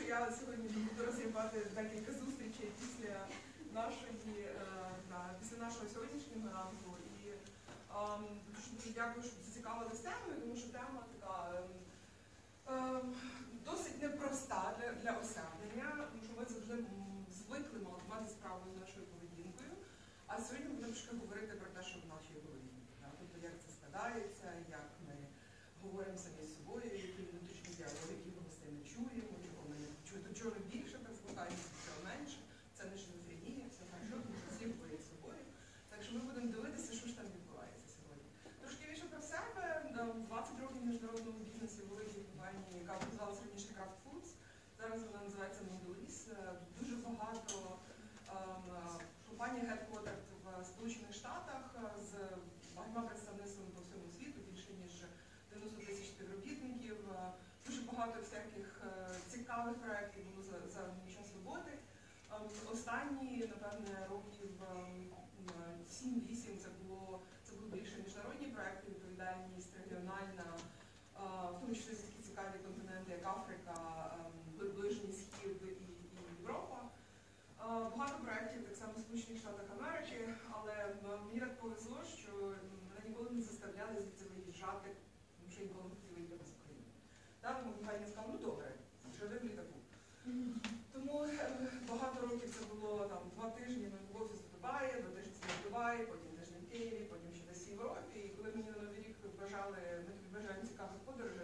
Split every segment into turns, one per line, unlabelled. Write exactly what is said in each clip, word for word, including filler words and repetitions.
я сьогодні буду розрібати декілька зустрічей після нашої, да, після нашого сьогоднішнього ранку. І ем, дуже дякую, що зацікавилися темою, тому що тема така ем, досить непроста для, для осягнення, тому що ми завжди звикли мати справу з нашою поведінкою. А сьогодні ми будемо трошки говорити про те, що в нашій поведінці. Да? Тобто, як це складається, як ми говоримо самі з собою, які внутрішні діалоги, які ми гостей не чуємо, чого ми не чуємо, до чого більше так звикаємося, чого менше. Це не шизофренія, все хорошо, тому що всі говорять з собою. Так що ми будемо дивитися, що ж там відбувається сьогодні. Трошки більше про себе. двадцять років в міжнародному бізнесі в великій компанії, яка називалася раніше Kraft Foods. Зараз вона називається Mondelez. Дуже багато компаній headquartered в Сполучених Штатах з багатьма представництвами по всьому світу, більше ніж дев'яносто тисяч співробітників. Дуже багато всяких цікавих проєктів було за, за мій час роботи. Останні, напевне, років сім-вісім це було це були більше міжнародні проєкти, відповідальність регіональна, в тому числі такі цікаві континенти, як Африка, Ближній Схід і, і Європа. Багато проєктів так само в Сполучених Штатах Америки, але мені так повезло, що мене ніколи не заставляли звідси виїжджати, тому що ніколи не хотіли їхати з України. Тому компанія сказала, ну добре, живи в літаку. Тому багато років це було там, два тижні ми в офісі в Дубаї, два тижні в Дубаї, потім тиждень в Києві, потім ще десь в Європі. І коли мені на Новий рік бажали, ми тобі бажаємо цікавих подорожей,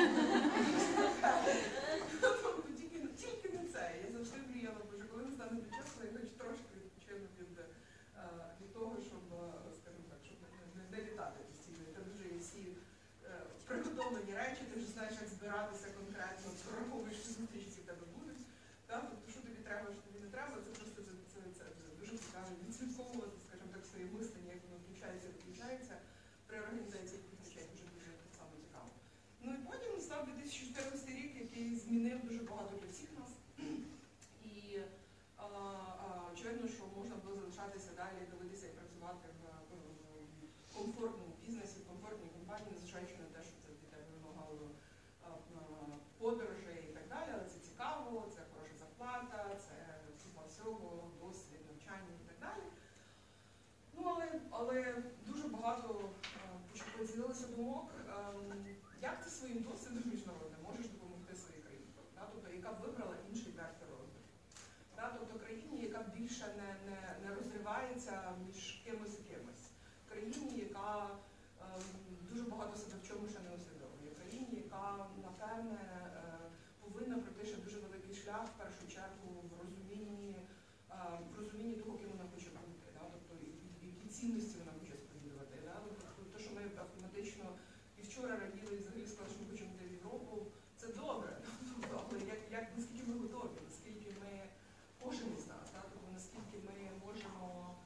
тільки, тільки не це. Я завжди мріяла, боже, коли не стане до часу, я хоч трошки відпочину від, від того, щоб, скажімо так, щоб не, не літати постійно. Це дуже всі приготовлені речі, ти вже знаєш, як збиратися конкретно, прораховуєш, що зустрічі в тебе будуть. Тобто, що тобі треба, що тобі не треба, це просто це, це, це, це дуже цікаво відслідковувати, скажімо так, своє мислення, як воно включається і виключається при організації якихось речей, дуже дуже так само цікаво. Ну і потім став дві тисячі чотирнадцятий рік, який змінив дуже багато для всіх нас. І а, а, очевидно, що можна було залишатися далі, дивитися і працювати в, в, в комфортному бізнесі, в комфортній компанії, незважаючи на те, що це від тебе вимагало подорожей і так далі, але це цікаво, це хороша зарплата, це купа всього, досвід, навчання і так далі. Ну, але, але дуже багато з'явилося думок, як ти своїм досвідом міжнародним можеш допомогти своїй країні, тобто яка б вибрала інший вектор розвитку. Тобто країні, яка більше не, не, не розривається між кимось і кимось. Країні, яка дуже багато себе в чому ще не усвідомлює. Країні, яка, напевне, повинна пройти ще дуже великий шлях, в першу чергу, в розумінні, в розумінні того, ким вона хоче бути. Тобто, які цінності вона хоче сповідувати. Тобто, те, що ми автоматично і вчора раділи, і взагалі сказали, що ми хочемо йти в Європу, це добре. Але як, як, наскільки ми готові, наскільки ми, кожен із нас, тобто, наскільки ми можемо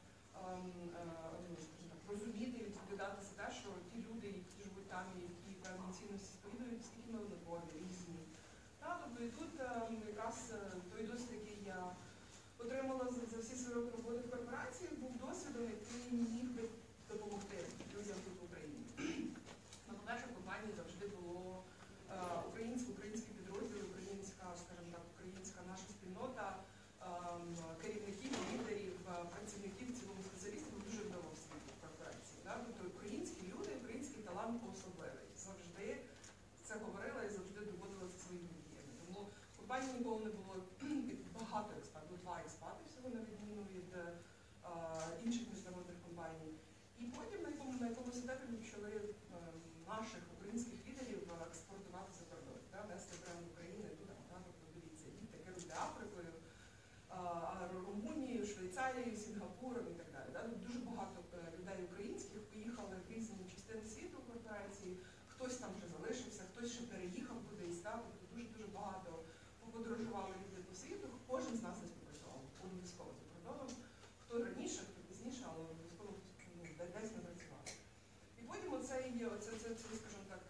розуміти і відповідати за те, що ті люди, які живуть там і які певні цінності сповідують, наскільки ми однакові, різні. Тобто і тут якраз той досвід, який я отримала за, за всі свої роки роботи в корпорації, був досвідом, який міг би допомогти людям тут в Україні. Ну, по-перше, в компанії завжди було українські, українські підрозділи, українська, скажімо так, українська наша спільнота, керівників, лідерів, працівників, цілому спеціалістів дуже вдома в світі в корпорації. Тобто українські люди, український талант особливий. Завжди це говорила і завжди доводила це своїми діями. Тому в компанії ніколи не було багато експертів, два експерти всього на відміну від а, інших міжнародних компаній. І потім на якому, на якомусь етапі ми почали а, наших українських лідерів експортувати за кордон, вести бренд України туди. Тобто, дивіться, їдьте, керуйте Африкою, Румунією, Швейцарією, Сінгапуром і так далі. Дуже багато людей українських поїхали в різні частини світу в корпорації, хтось там вже залишився, хтось ще переїхав кудись, тобто дуже-дуже багато подорожували люди по світу, кожен з нас десь попрацював, обов'язково за кордоном, хто раніше, хто пізніше, але обов'язково ну, десь не працював. І потім оце є, оце, це, це, скажімо так,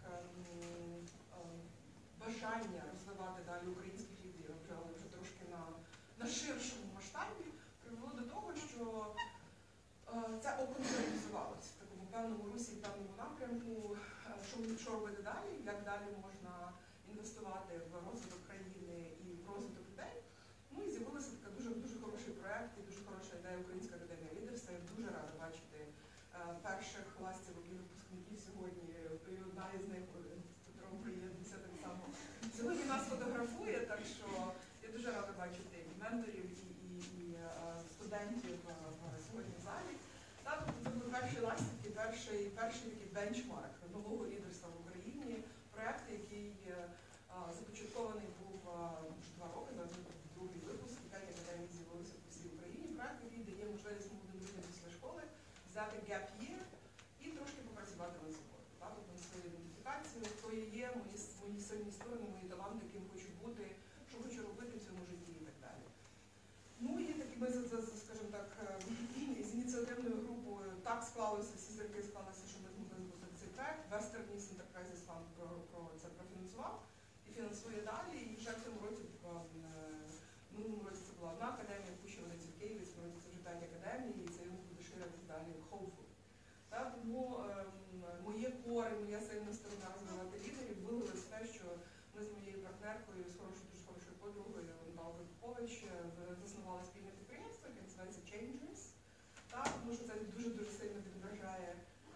бажання розвивати далі українських лідерів, але вже трошки на на ширшому масштабі, привело до того, що е, це оконкретизувалося в такому певному русі, в певному напрямку, що, що робити далі, як далі можна інвестувати в розвиток країни і в розвиток бачити і менторів, і, і, і студентів в сьогодні в залі. Так, це був перший ластик, перший, перший такий бенчмарк нового лідерства в Україні. Проєкт, який а, започаткований був а, вже два роки, другий випуск, п'ять академій з'явилося по всій Україні. Проєкт, який дає можливість молодим людям після школи взяти gap year і трошки попрацювати над собою. Так, тобто на свою ідентифікацію, хто я є, мої, мої сильні сторони, мої таланти, ким хочу бути, що хочу робити в цьому житті і так далі. Ну і такі ми, скажімо так, з ініціативною групою так склалося, всі зірки склалися, що ми змогли запустити цей проект. Western East Enterprises Fund про, про це профінансував і фінансує далі. І вже в цьому році, в минулому році це була одна академія, в Пущі-Волинці в Києві, в цьому році це вже п'ять академій, і це він буде ширитися далі в Hopeful. Так, тому ем, моє коре, моя сильна сторона розвивати лідерів вилилось в те, що ми з моєю партнеркою, з хорошою, дуже хорошою подругою Наталкою Попович заснували спільне підприємство, яке називається Changers. Так, тому що це дуже-дуже сильно відображає,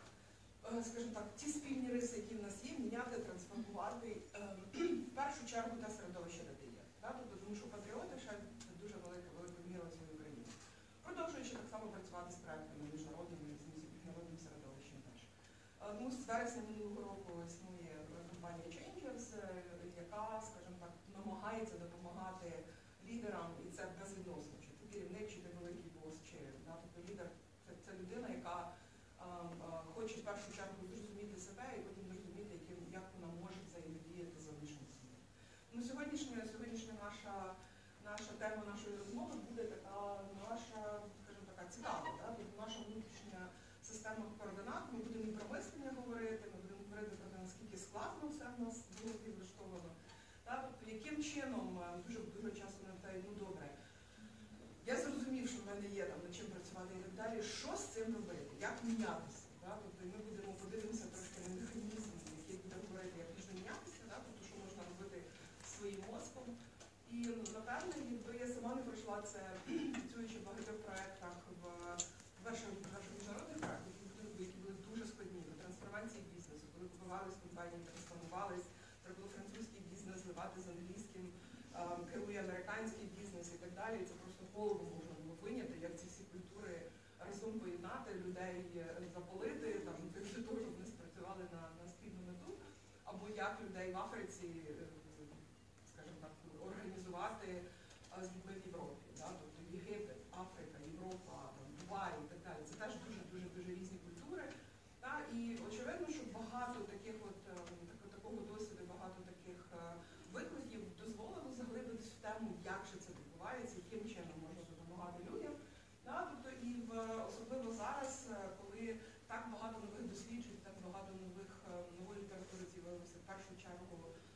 скажімо так, ті спільні риси, які в нас є, міняти, трансформувати ем, в першу чергу те середовище, де ти є. Так? Тобто, тому що патріоти ще дуже велика, велика міра в своїй Україні. Продовжуючи так само працювати з проектами міжнародними, з міжнародним середовищем теж. Тому з вересня минулого року існує компанія Changers, яка, скажімо так, намагається допомагати лідерам, і це безвідносно, чи ти керівник, чи ти великий бос, чи да, тобто лідер це, це людина, яка а, а, хоче в першу чергу зрозуміти себе і потім зрозуміти, яким, як вона може взаємодіяти з зовнішнім світом. Ну, сьогоднішня, сьогоднішня наша, наша тема нашої розмови буде така наша, скажімо, така цікава, да? Тобто наша внутрішня система координат. Ми будемо і про мислення говорити, ми будемо говорити про те, наскільки складно все в нас було підлаштовано. Тобто, яким чином, дуже дуже часто не питають, ну добре, я зрозумів, що в мене є там над чим працювати і так далі, що з цим робити, як мінятися. Да? Тобто, ми будемо подивимося трошки на механізм, який буде говорити, як можна мінятися, да? Тобто, що можна робити своїм мозком. І, напевно, якби я сама не пройшла це, працюючи в багатьох проєктах, в перших міжнародних проєктах, які були дуже складні, в трансформації бізнесу, коли купувались компанії, трансформувались, треба було французький бізнес зливати з англійським, керує американський бізнес і так далі. Це просто голову можна було виняти, як ці всі культури разом поєднати, людей запалити, там, для того, щоб вони спрацювали на, на спільну мету, або як людей в Африці, скажімо так, організувати з людьми в Європі. Да? Тобто Єгипет, Африка, Європа, Дубай і так далі. Це теж дуже-дуже різні культури. Да? І очевидно, що багато таких от, такого досвіду, багато таких викликів дозволило заглибитись в тему, як же це відбувається, яким чином можна допомагати людям. Да? Тобто, і в, особливо зараз, коли так багато нових досліджень, так багато нових, нової літератури з'явилося в першу чергу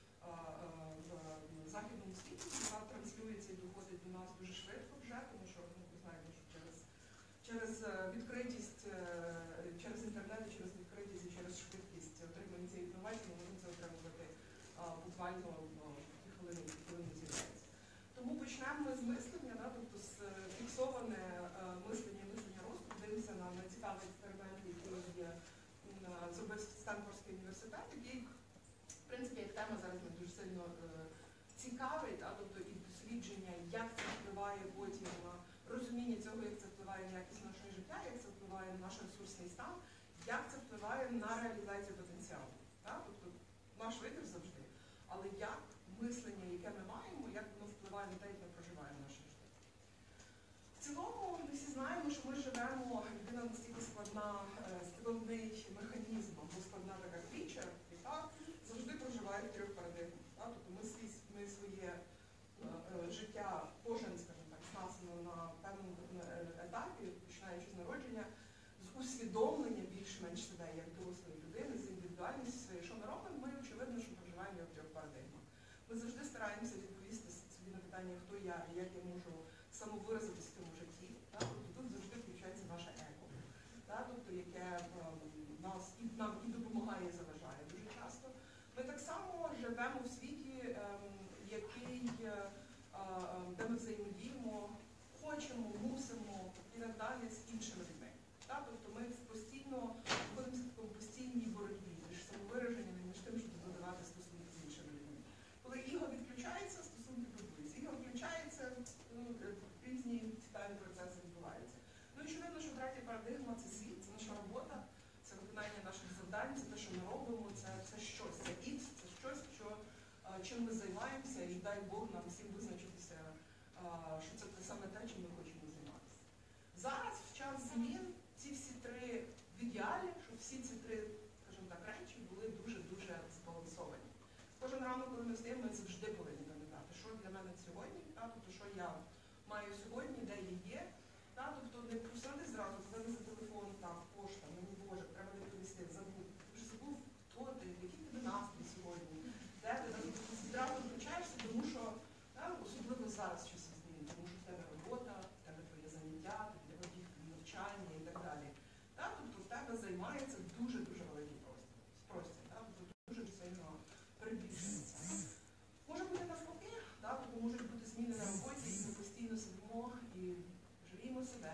в західному світі, яка транслюється і доходить до нас дуже швидко вже, тому що ну, ви знаєте, що через, через відкритість, через інтернет, через відкритість і через швидкість отримання цієї інформації ми можемо це отримувати буквально хвилини, хвилини з'являється. Тому почнемо ми з мислення, да, тобто з фіксоване мислення і мислення росту, дивимося на, на цікавий експеримент, який є зробив Стенфордський університет, який, в принципі, як тема зараз не дуже сильно е, цікавий, да, тобто і дослідження, як це впливає потім на розуміння цього, як це впливає на якість нашого життя, як це впливає на наш ресурсний стан, як це впливає на реалізацію потенціалу. Да? Тобто наш вибір завжди, але як мислення, яке ми маємо, як воно впливає на те, як ми проживаємо наше життя. В цілому ми всі знаємо, що ми живемо, людина настільки складна, складний механізм, або складна така кріча, яка завжди проживає в трьох парадигмах. Тобто ми, ми своє е, життя, кожен, скажімо так, з нас на певному етапі, починаючи з народження, з усвідомлення більш-менш себе як дорослої людини, з індивідуальністю своєю, що ми робимо, ми, очевидно, що проживаємо в трьох парадигмах. Ми завжди стараємося відповісти собі на питання, хто я і як я можу самовиразитись в цьому житті. Так? Тобто тут завжди включається наше его, так? Тобто, яке ем, нас і, нам і допомагає, і заважає дуже часто. Ми так само живемо в світі, ем, який, е, е, де ми взаємодіємо, хочемо, мусимо і так далі з іншими людьми. Так? Тобто ми постійно знаходимося в такому постійній боротьбі між самовираженням і між тим, щоб збудувати стосунки з іншими людьми. Коли іго відключається, стосунки будуються. Іго включається, чим ми займаємося, і дай Бог нам всім визначитися, що це саме те, чим ми хочемо займатися. Зараз, в час змін, ці всі три в ідеалі, щоб всі ці три, скажімо так, речі були дуже-дуже збалансовані. Кожен ранок, коли ми встаємо, ми завжди повинні пам'ятати, що для мене сьогодні, та, тобто, що я маю сьогодні, де я є. Та, тобто не просити зразу, коли за телефон, так, пошта, мені Боже, треба відповісти, забув. Ти вже забув, хто ти, який тебе настрій сьогодні, де ти, тобто, зразу включаєшся, тому що, та, особливо зараз в часі змін, тому що в тебе робота, в тебе твоє заняття, в тебе дітки, навчання і так далі. Та, тобто в тебе займається дуже-дуже великий простір, та, тобто дуже сильно перебільшується. Може бути навпаки, та, тобто можуть бути зміни на роботі, і ми постійно сидимо і жаліємо себе,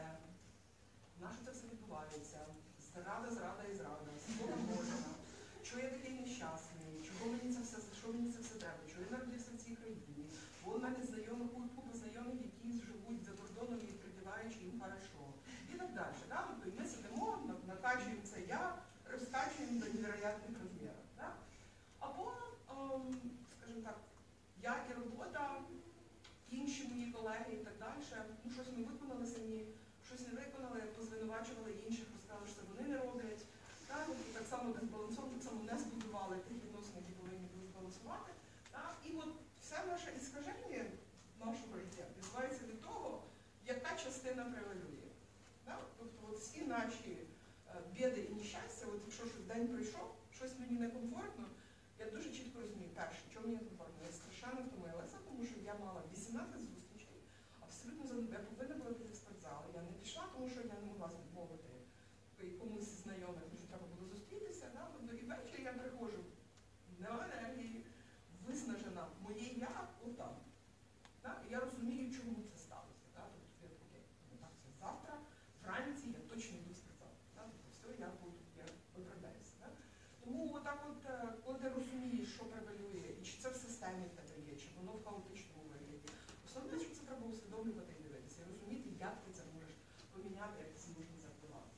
на що це все відбувається, зрада, зрада і зрада, свобода Божа, що я такий нещасний, чого мені це все, що мені це все треба, чого я народився в цій країні, бо у мене знайомих, купа знайомих, які живуть за кордоном і придіваючи їм хорошо. І так далі. Да? Тобто ми сидимо, накачуємо це я, розкачуємо до невероятних розмірів. Да? Або, ем, скажімо так, як і робота, інші мої колеги і так далі, ну щось ми виконали самі, щось не виконали, позвинувачували інших, розказали, що вони не роблять. Так, і так само дисбалансовано, так само не збудували тих відносин, які повинні були збалансувати. Так? І от все наше іскаження нашого життя відбувається від того, яка частина превалює. Так? Тобто от всі наші е, біди і нещастя, от якщо щось день пройшов, щось мені некомфортно, я дуже чітко розумію, перше, чому мені некомфортно, я страшенно втомилася, тому що я мала вісімнадцять зустрічей, абсолютно занудно, я повинна була піти в спортзал. Я не пішла, тому що я не могла відмовити комусь з знайомих, тому що треба було зустрітися. Да? Тобто, і ввечері я приходжу на енергії, виснажена моє я отам. Да? І я розумію, чому це сталося. Да? Тобто, я окей, так, це завтра, вранці я точно йду в спортзал. Да? Тобто, все, я буду, я виправляюся. Да? Тому отак от, коли ти розумієш, що превалює, і чи це в системі в тебе є, чи воно в хаотичному вигляді, основне, що це треба усвідомлювати і дивитися, і розуміти, як ти це можеш поміняти, як ти це можеш запливати.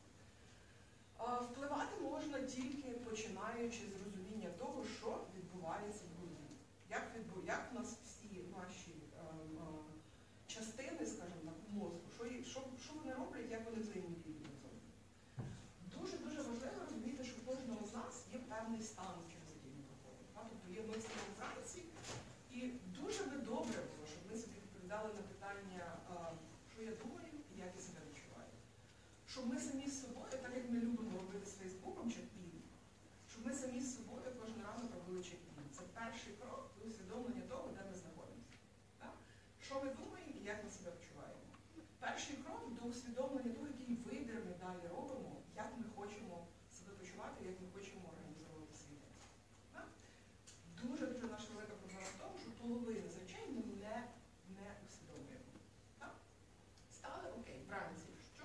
Впливати можна тільки починаючи з розуміння того, що відбувається в голові. Як, відбу... як у нас всі наші е, е, частини, скажімо так, мозку, що, що, що вони роблять, як вони взаємодіють з одним. Дуже-дуже важливо розуміти, що в кожного з нас є певний стан, через який ми проходимо. Тобто є ми стаємо вранці, і дуже би добре було, щоб ми собі відповідали на питання, е, що я думаю і як я себе відчуваю. Щоб ми самі з собою, так як ми любимо робити з Фейсбуком чек-ін, щоб ми самі з собою кожен ранок робили чек-ін. Це перший крок до усвідомлення того, де ми знаходимося. Так? Що ми думаємо і як ми себе почуваємо. Перший крок до усвідомлення того, який вибір ми далі робимо, як ми хочемо себе почувати, як ми хочемо організовувати свій день. Дуже-дуже наша велика проблема в тому, що половину з речей ми не, не усвідомлюємо. Так? Стали, окей, вранці, що?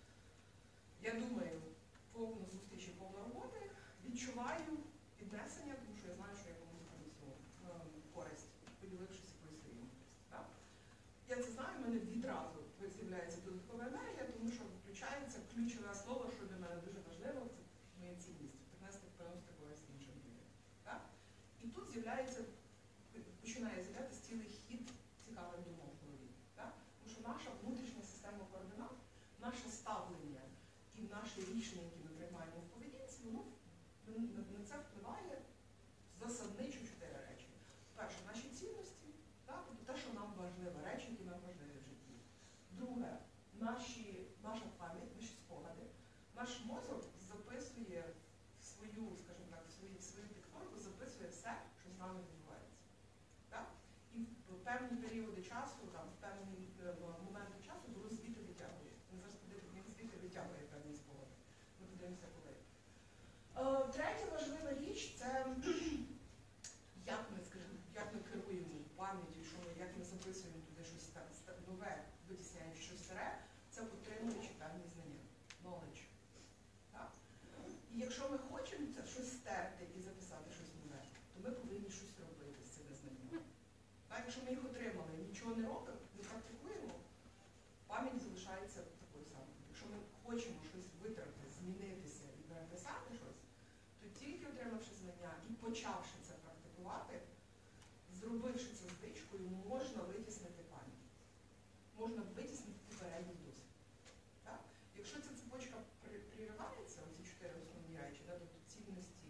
Я думаю, повну зустрічі, повну роботи, відчуваю піднесення, тому що я знаю, що я комусь принесу користь, поділившись якоюсь своєю користю. Я це знаю, в мене відразу з'являється додаткова енергія, тому що включається ключове слово, що для мене дуже важливо, це моя цінність, принести, приносити користь іншим людям. І тут з'являється, починає з'являтися цілий хід цікавих думок в голові. Тому що наша внутрішня система координат, наше ставлення і наше рішення, які ми приймаємо в поведінці, воно на це впливає засадничо чотири речі. Перше, наші цінності, так? Тобто те, що нам важливо, речі, які нам важливі в житті. Друге, наші, наша пам'ять, наші спогади. Наш мозок записує в свою, скажімо так, в свою, в свою підкорку, записує все, що з нами відбувається. Так? І в певні періоди часу, там, в певні моменти часу було звідти витягує. Він зараз подивиться, він звідти витягує певні спогади. Ми подивимося коли. Е, третя важлива річ – це як ми, скажімо, як ми керуємо пам'яттю, що ми, як ми записуємо туди щось нове, витісняючи щось старе, це отримуючи певні знання, knowledge. Так? І якщо ми хочемо це щось стерти і записати щось нове, то ми повинні щось робити з цими знаннями. Так? Якщо ми їх отримали, нічого не робимо, не практикуємо, пам'ять залишається такою самою. Якщо ми хочемо щось витратити, змінитися і переписати щось, то тільки отримавши знання і почавши це практикувати, з зробивши це звичкою, можна витіснити пам'ять. Можна витіснити попередній досвід. Так? Якщо ця цепочка приривається, оці чотири основні речі, да, тобто цінності,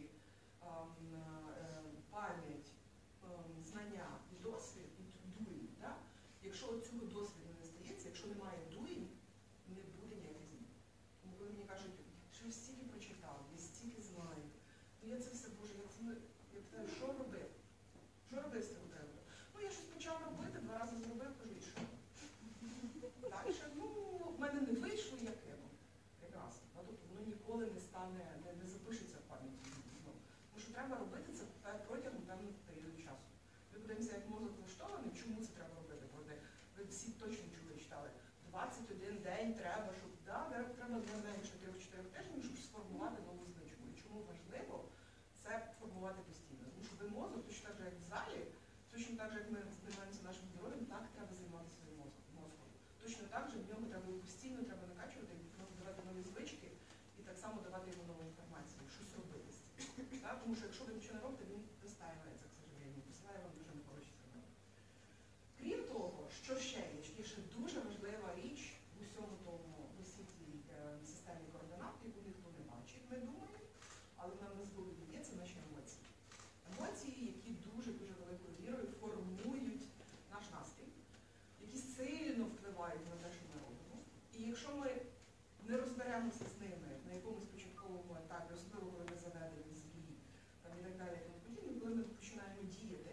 пам'ять, знання і досвід, і doing, да? Якщо цього досвіду не стається, якщо немає doing, не буде ніяких змін. Тому коли мені кажуть, що я стільки прочитав, я стільки знаю, ну я це все, Боже, я це не... Я питаю, що робити? Що робити з цього треба? Ну, я щось почав робити, два рази зробив, кажу, і що? Далі, ну, в мене не вийшло, я кинув. Прекрасно. Тобто воно ніколи не стане, не, не запишеться в пам'яті. Тому що треба робити це протягом певного періоду часу. Ми подивимося, як мозок влаштований, чому це треба робити. Ви всі точно чули, читали. двадцять один день треба, щоб, да, треба не менше трьох-чотирьох тижнів, щоб сформувати нову звичку. І чому важливо це формувати постійно. Тому що ви мозок, точно так же, як в залі, точно так же, як ми займаємося нашим здоров'ям, так треба займатися своїм мозком. Точно так же в ньому треба постійно треба накачувати, давати нові звички і так само давати йому нову інформацію, щось робити з цим. Тому що якщо ви нічого не робите, він вистаюється, к сожалению, посилає вам дуже нехороші сигнали. Крім того, що ще є, є ще дуже важлива річ в усьому тому, в усій цій е, системі координат, яку ніхто не бачить, ми думаємо, але вона в нас в голові є, це наші емоції. Емоції, які дуже-дуже великою вірою формують наш настрій, які сильно впливають на те, що ми робимо. І якщо ми не розберемося з ними на якомусь початковому етапі, особливо коли ми заведені злі, там і так далі, і коли ми починаємо діяти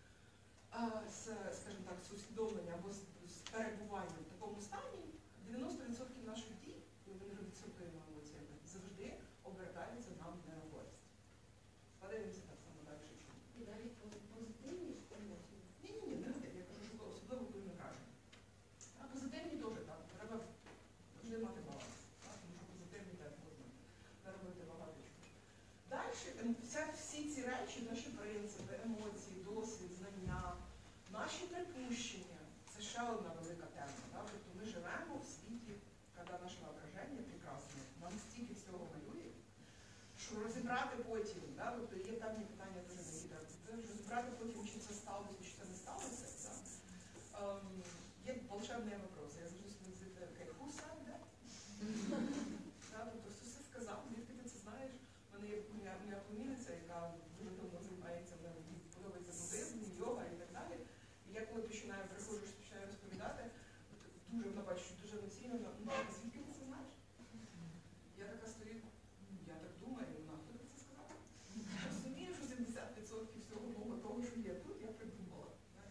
з, скажімо так, з усвідомлення або з, з перебуванням в такому стані, дев'яносто відсотків наших дій, коли ми не відсортуємо емоціями, завжди обертаються нам в неробочість. Подивимося так само далі.
І навіть позитивні емоції?
Ні-ні-ні, не негативні. Я кажу, що особливо, коли ми кажемо. А позитивні теж так. Треба завжди мати баланс. Так? Тому що позитивні теж можна наробити багато чого. Далі, вся, всі ці речі, наші принципи, емоції, досвід, знання, наші припущення – це ще одна велика тема. Так? Тобто ми живемо в світі, коли наше воображення прекрасне, нам стільки всього малює, що розібрати потім, да? Тобто є певні питання дуже не розібрати потім, чи це сталося, чи це не сталося. Да? Ем, є волшебний вопрос. Я завжди звідти такий, who said that? Да? Тобто хто це сказав, звідки ти це знаєш? У мене є моя племінниця, яка дуже давно займається, мені подобається буддизм, йога і так далі. І я коли починаю, приходжу, починаю розповідати, дуже вона бачить, що дуже емоційно, ну, звідки ти це знаєш? Я така стою, я так думаю, вона, хто ти це сказав? Я розумію, що сімдесят відсотків всього мого того, що є тут, я придумала.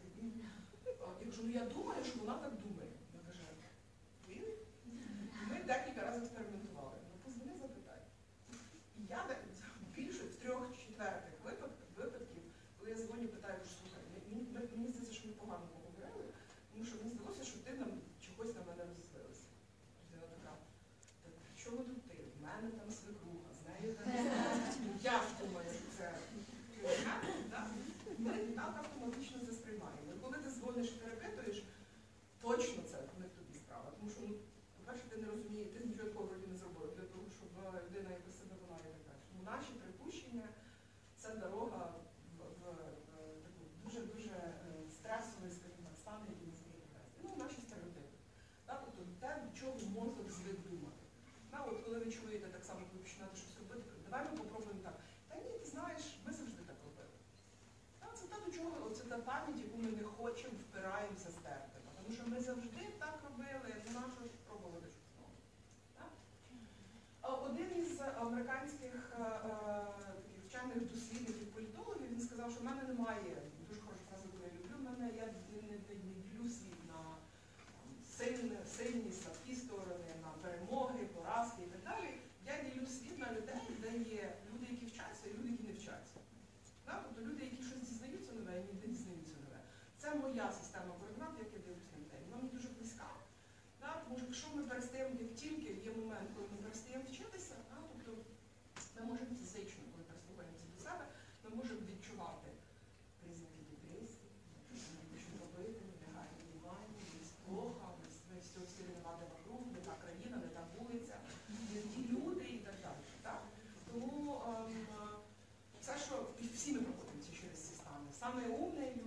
Я кажу, ну я думаю, що вона так думає. Вона каже, really? Ми декілька разів експериментували. Ну, позвони, запитай. І я більше в трьох-четвертих випадків, випадків, коли я дзвоню, питаю, що слухай, мені, мені здається, що ми погано поговорили, тому що мені здалося, що ти нам чогось на мене розсвилася. Вона така, так при чому тут ти? В мене там свекруха, з нею там я ж думаю, що це так? Ми так автоматично це сприймаємо. І коли ти дзвониш і перепитуєш, точно це не в тобі справа. Тому що, ну, по-перше, ти не розумієш, ти нічого такого вроді не зробив, для того, щоб людина якось себе вела і так далі. Тому наші припущення – це дорога в, в, в таку дуже-дуже стресовий, скажімо так, стан, який не зміє привести. Ну, наші стереотипи. Так, тобто те, до чого мозок звик думати. Так, от коли ви чуєте так само, коли починаєте щось робити, давай ми попробуємо так. Та ні, ти знаєш, ми завжди так робили. Так, це те, до чого, це та пам'ять, яку ми не хочемо, впираємося стерти. Тому що ми завжди так робили, то нащо ж пробувати щось знову. Один із американських а, таких вчених дослідників, політологів, він сказав, що в мене немає, дуже хороша фраза, яку я люблю, в мене я не, не, не ділю світ на сильні, сильні, слабкі сторони, на перемоги, поразки і так далі. Я ділю світ на людей, де є люди, які вчаться, і люди, які не вчаться. Так? Тобто люди, які щось дізнаються нове, і ніде дізнаються нове. Це моя система координат, як я дивлюся на людей. Вона мені дуже близька. Так? Тому що якщо ми перестаємо, як тільки є момент, коли ми перестаємо вчитися, так? Тобто ми можемо фізично, коли прислухаємося до себе, ми можемо відчувати признаки депресії, що ми хочемо робити, ми лягаємо внимання, ми плохо, ми все виновати вокруг, не та країна, не та вулиця, не ті люди і так далі. Так? Тому ем, все, що всі ми проходимо через ці стани. Саме умні люди, саме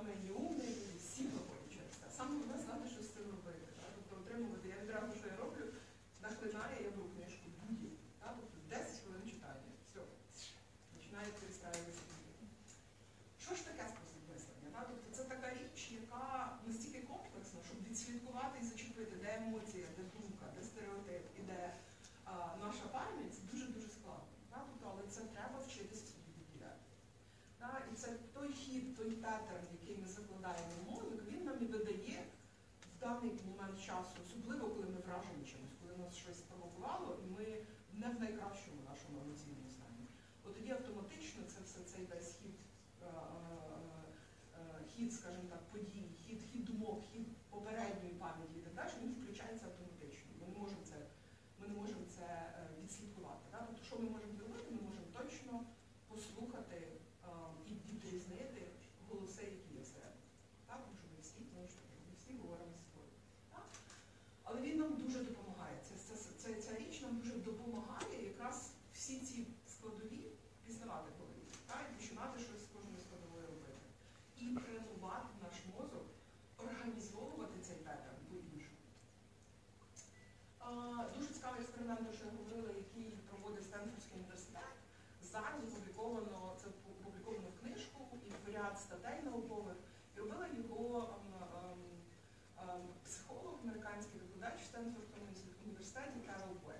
самий неумний, всі проходять через це. Саме головне знати, що з цим робити. Так? Тобто отримувати, я відразу, що я роблю, нахлинає, я беру книжку, будь-яку. Тобто десять хвилин читання, все, починає перестраюватися. Що ж таке спосіб мислення? Так? Тобто це така річ, яка настільки комплексна, щоб відслідкувати і зачепити, де емоція, де думка, де стереотип і де а, наша пам'ять, це дуже-дуже складно. Так? Тобто, але це треба вчитися собі відділяти. Так? І це той хід, той паттерн, який ми закладаємо в мозок, він нам і видає в даний момент часу, особливо коли ми вражені чимось, коли нас щось спровокувало, і ми не в найкращому нашому емоційному стані. От тоді автоматично це все цей весь хід, а, а, а, хід, скажімо так, подій, хід, хід думок, хід попередньої пам'яті і так далі, він включається автоматично. Ми не можемо це, ми не можемо це відслідкувати. Так? Тобто, що ми можемо зробити? Ми можемо точно послухати а, і відрізнити голоси, які є всередині. Так? Тому що ми всі, тому що ми всі говоримо з собою. Так? Але він нам дуже допомагає. Це, це, це, ця річ нам дуже допомагає якраз всі ці складові пізнавати в голові. Так? І починати щось з кожною складовою робити. І тренувати наш мозок, організовувати цей паттерн по-іншому. Дуже цікавий експеримент, що я говорила, який проводив Стенфордський університет. Зараз опубліковано, це опубліковано в книжку і в ряд статей наукових. І робила його ем, ем, ем, психолог, американський викладач в Стенфордському університеті Керол Двек.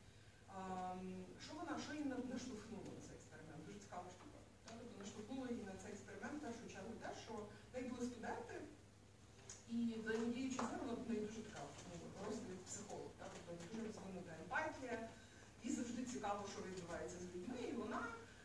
Ем, що вона, що її наштовхнуло на цей експеримент? Дуже цікава штука. Тобто наштовхнуло її на цей експеримент в першу чергу те, що в неї були студенти, і взаємодіючи з ними, вона в неї дуже така розвиток психолог. Тобто дуже розвинута емпатія, їй завжди цікаво, що відбувається з людьми, і вона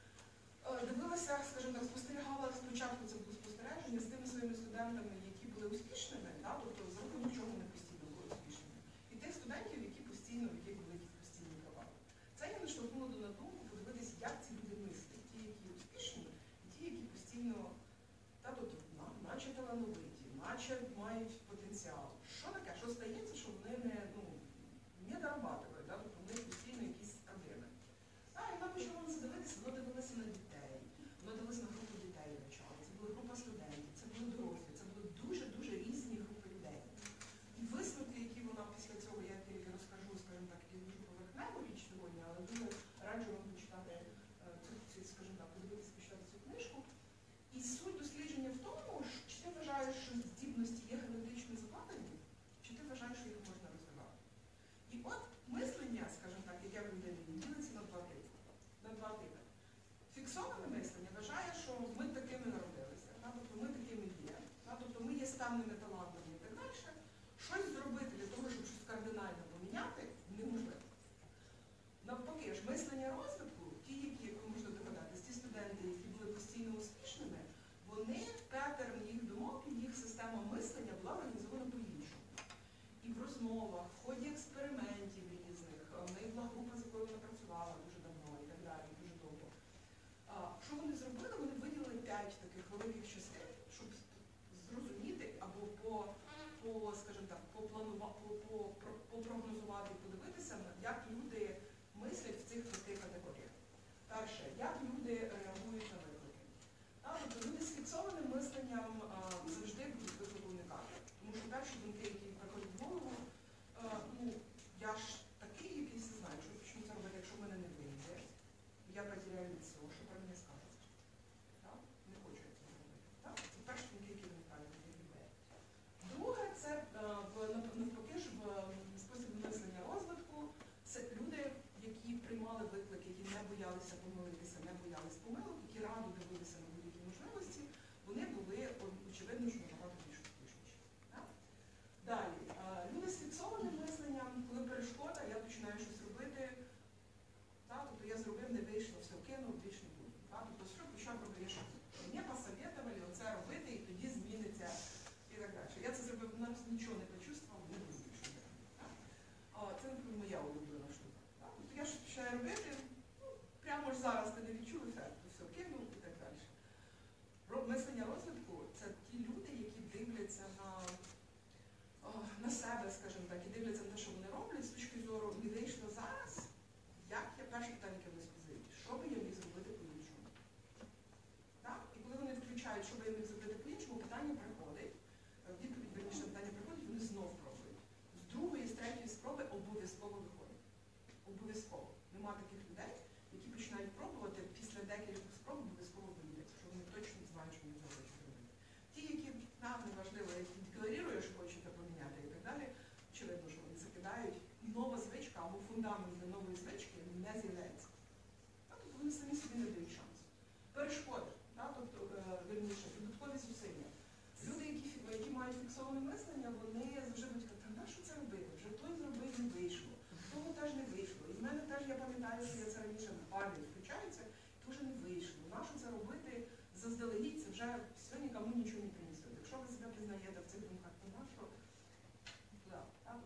е, дивилася, скажімо так, спостерігала, спочатку це було спостереження з тими своїми студентами, які були успішними, да? Тобто за рахунок чого вони постійно були успішними, і тих студентів, які постійно, в яких були якісь постійні провали. Це її наштовхнуло на думку подивитися, як ці люди мислять, ті, які успішні, і ті, які постійно, та, тобто, на, наче талановиті, наче мають потенціал. Що таке? Що стається, що вони не, ну, не дорабатують, да? Тобто в них постійно якісь проблеми. А, і вона почала на це дивитися, вона дивилася на дітей, вона дивилася на групу дітей навчала. Це була група студентів, це були дорослі, це були дуже-дуже різні групи людей. І висновки, які вона після цього, я тільки розкажу, скажімо так, які дуже поверхневу річ сьогодні, але дуже раджу вам почитати, цю, скажімо так, подивитися, почитати цю книжку. І суть дослідження в тому, чи ти вважаєш, що здібності є генетично закладені, чи ти вважаєш, що їх можна розвивати. І от мислення, скажімо так, яке в людині ділиться на два типи. На два типи. Фіксоване мислення вважає, що ми такими народилися, тобто ми такими є, тобто ми є станними талантами і так далі. Щось зробити для того, щоб щось кардинально поміняти, неможливо. Навпаки ж, мислення розвитку, ті, які, як ви можете догадатись, ті студенти, які були постійно успішними, вони, паттерн їх думок, їх система мислення була організована по-іншому. І в розмовах, в ході експериментів різних, в неї була група, з якою вона працювала дуже давно і так далі, дуже довго. А, що вони зробили? Вони виділили п'ять таких великих частин, щоб зрозуміти або по, по скажімо так, попланувати, по, по, по, попрогнозувати, подивитися, як люди мислять в цих п'яти категоріях. Перше, як люди реагують на виклики. Тобто люди з фіксованим мисленням а, завжди будуть виклику уникати. Тому що перші думки, які приходять в голову, а, ну, я ж такий якийсь не знаю, що почну це робити, якщо в мене не вийде, я потеряю лицо, що про мене скажуть. Так? Не хочу я це робити. Так? фундамент для нової звички не з'являється. Так, тобто вони самі собі не дають шансу. Перешкоди, так, тобто, е, вірніше, додаткові зусилля. Люди, які, фі- які мають фіксоване мислення, вони завжди будуть казати, на що це робити? Вже той зробив, не вийшло. Тому теж не вийшло. І в мене теж, я пам'ятаю, що я це раніше в армії включаються, теж не вийшло. Нащо це робити заздалегідь, це вже все нікому нічого не принесе. Якщо ви себе признаєте в цих думках, то нащо? Да, так,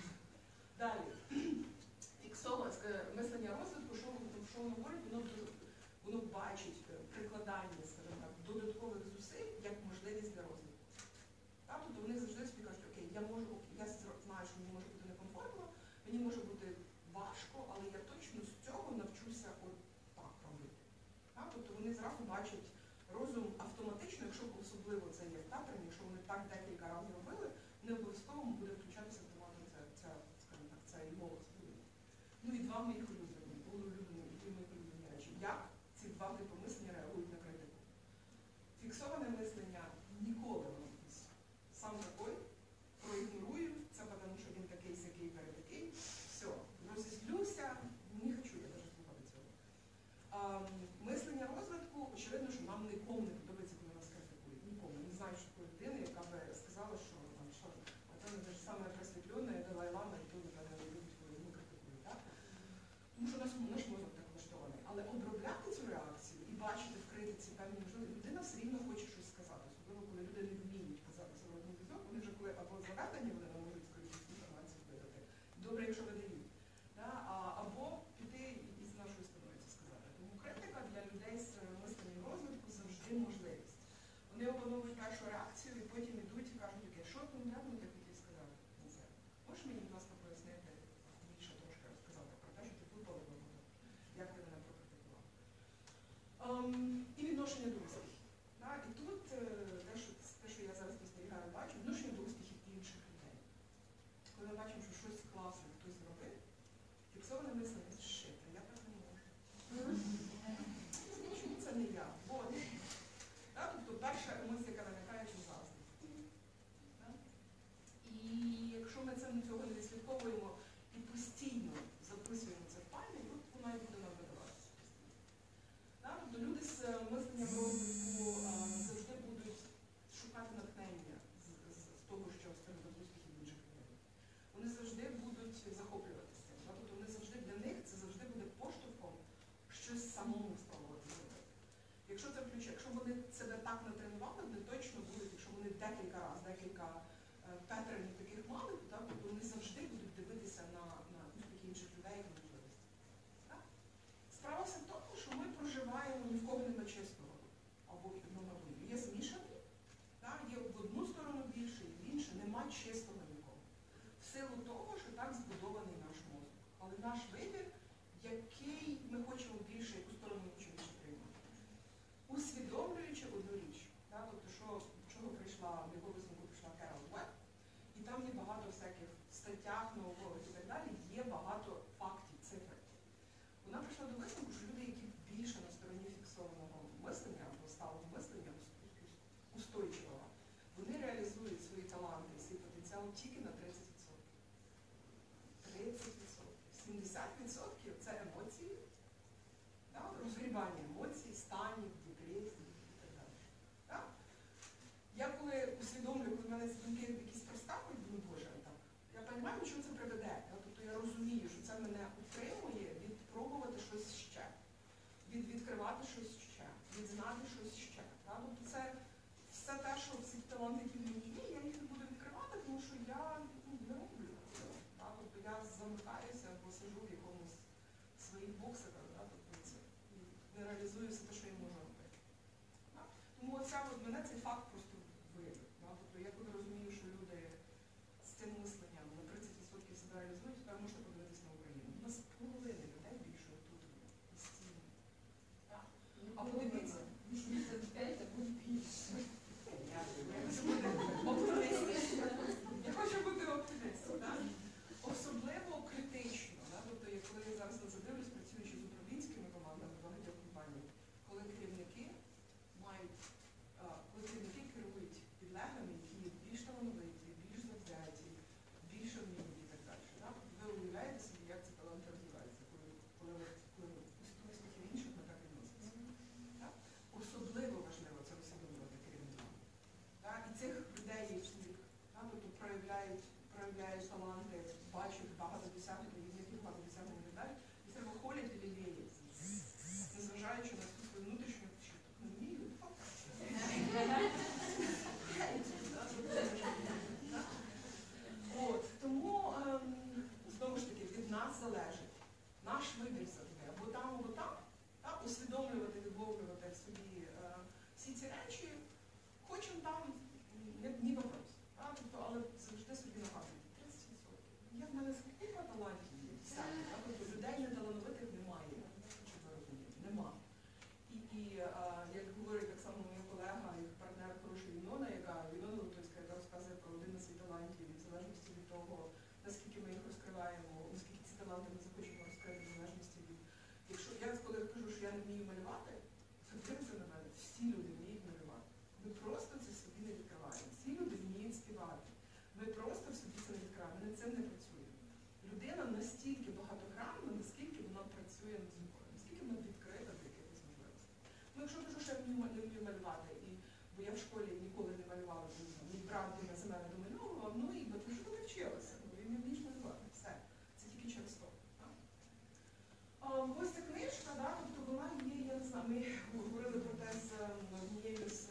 далі. Фіксоване е, мислення розвитку, що, воно- що воно говорить, воно, воно бачить е, прикладання, скажімо так, додаткових зусиль як можливість для розвитку. Так, тобто вони завжди собі кажуть, окей, я можу, я знаю, що мені може бути некомфортно, мені може бути важко, але я точно з цього навчуся от так робити. Так, тобто вони зразу бачать розум автоматично, якщо особливо це є в паттерні, якщо вони так декілька разів робили, не обов'язково буде включатися автоматом ця, ця, скажімо так, цей голос. Ну і два моїх улюблені, улюблені, які моїх улюблені речі. Як ці два типи мислення реагують на критику? Фіксоване мислення ніколи воно сам такий, проігнорую, це тому, що він такий, сякий, перетакий, все, розізлюся, не хочу я навіть слухати цього. А, мислення розвитку, очевидно, що нам нікому не подобається, коли нас критикують. Нікому. Не знаю, що такої людини, яка би сказала, що, там, що а це не те ж саме просвітлене, Далай-Лама, і то, напевно, не любить, коли йому критикують. Так? Тому що наш, наш мозок так влаштований. Але обробляти цю реакцію і бачити в критиці певні можливості, людина все рівно хоче щось сказати. Особливо, коли люди не вміють казати зворотний зв'язок, вони вже коли або заведені, вони не можуть скоріше інформацію видати. Добре, якщо видають. Да? А, або піти і з нашої спиною це сказати. Тому критика для людей з мисленням розвитку завжди можливість. Вони опановують першу реакцію і потім йдуть і кажуть, окей, що конкретно ти хотів сказати на це? Можеш мені, будь ласка, пояснити, більше трошки розказати про те, що ти випало в мене? Як ти мене прокритикував? Um, і відношення до успіхів. Да? І тут е, те, що, те, що я зараз спостерігаю, бачу, відношення до успіхів інших людей. Коли ми бачимо, що щось класне хтось зробив, фіксоване мислення, shit, а я так не можу. Чому це не я? Бо, да? Тобто перша емоція, яка виникає, це заздрість. Да? І якщо ми це, цього не відслідковуємо і постійно записуємо це в пам'ять, от воно і буде нам видаватися. Да? Тобто люди з мисленням розвитку а, завжди будуть шукати натхнення з, з, з того, що створює успіхів інших людей. Вони завжди будуть захоплюватися цим. Да? Тобто вони завжди, для них це завжди буде поштовхом щось самому спробувати зробити. Якщо це включає, якщо вони себе так натренували, вони точно будуть, якщо вони декілька разів, декілька е, паттернів таких мали, то тобто вони завжди будуть дивитися на, на успіхи інших людей як можливості. Так? Справа все в тому, що ми проживаємо ні в кого нема чистого або одномовлення. Є змішані, так? Є в одну сторону більше, і в іншу, нема чистого нікого. В силу того, що так збудований наш мозок. Але наш вибір, який ми хочемо більше, яку сторону ми хочемо більше приймати. Усвідомлюючи одну річ, да? Тобто, що, чого прийшла, в якого висновку прийшла Керол Двек, і там є багато всяких статтях, наукових і так далі, є багато фактів, цифр. Вона прийшла до висновку, що люди, які більше на стороні фіксованого мислення або сталого мислення, устойчивого, вони реалізують свої таланти, свій потенціал тільки на тридцять відсотків. тридцять відсотків. сімдесят відсотків це емоції, да? Розгрібання емоцій, станів, депресій і так далі. Да? Я коли усвідомлюю, коли в мене ці думки якісь проскакують, думаю, боже, так, я розумію, до чого це приведе. Да? Тобто я розумію, що це мене утримує від пробувати щось ще, від відкривати щось ще, від знати щось ще. Да? Тобто це все те, що всі таланти, які в мені є, я їх не буду відкривати, тому що я ну, не роблю. Да? Тобто я замикаюся або сижу в якомусь своїх боксиках, да? Тобто це, і не реалізую все те, що я можу робити. Да? Тому оця, от, мене цей факт просто виявив. Да? Тобто я коли розумію, що люди з цим мисленням на тридцять відсотків себе реалізують, тепер можна подивитися на Україну. У нас половини людей більше тут постійно. Да? А подивіться, я хочу бути оптимістом. Да? Особливо критично. Да? Тобто, я коли я зараз на задивлюсь, працюючи з управлінськими командами багатьох компаній, бачать багато досягнень, від яких багато досягнень і так далі, їх треба хвалити і лілеяти. Незважаючи на всю свою внутрішню, що так не вмію, От, тому, ем, знову ж таки, від нас залежить наш вибір завжди, або там, або там, так, усвідомлювати, відловлювати в собі е, всі ці речі, хочемо там, ні, ні вопрос. Так, тобто, але завжди собі нагадуйте, тридцять відсотків. Є в мене купа талантів, є, все, так, тобто людей неталановитих немає, щоб ви розумієте, нема. І, і е, як говорить так само моя колега, їх партнер хороший Юнона, яка Юнона Лутоцька, яка розказує про один із своїх талантів, і в залежності від того, наскільки ми їх розкриваємо, наскільки ці таланти ми захочемо розкрити, в залежності від... Якщо я коли кажу, що я не вмію малювати, то дивіться на мене, всі люди вміють малювати. Ми просто це собі не відкриваємо. Всі люди вміють співати. Ми просто в собі це не відкриваємо, ми над цим не працюємо. Людина настільки багатогранна, наскільки вона працює над собою, наскільки вона відкрита до якихось можливостей. Ну, якщо кажу, що я вмію, не вмію малювати, і, бо я в школі ніколи не малювала, мій брат біля за мене домальовував, ну і бо ти що ти вчилася? Ну, і не вмієш малювати. Все. Це тільки через то. Так? А, ось ця книжка, да, тобто вона є, я не знаю, ми говорили про те з однією з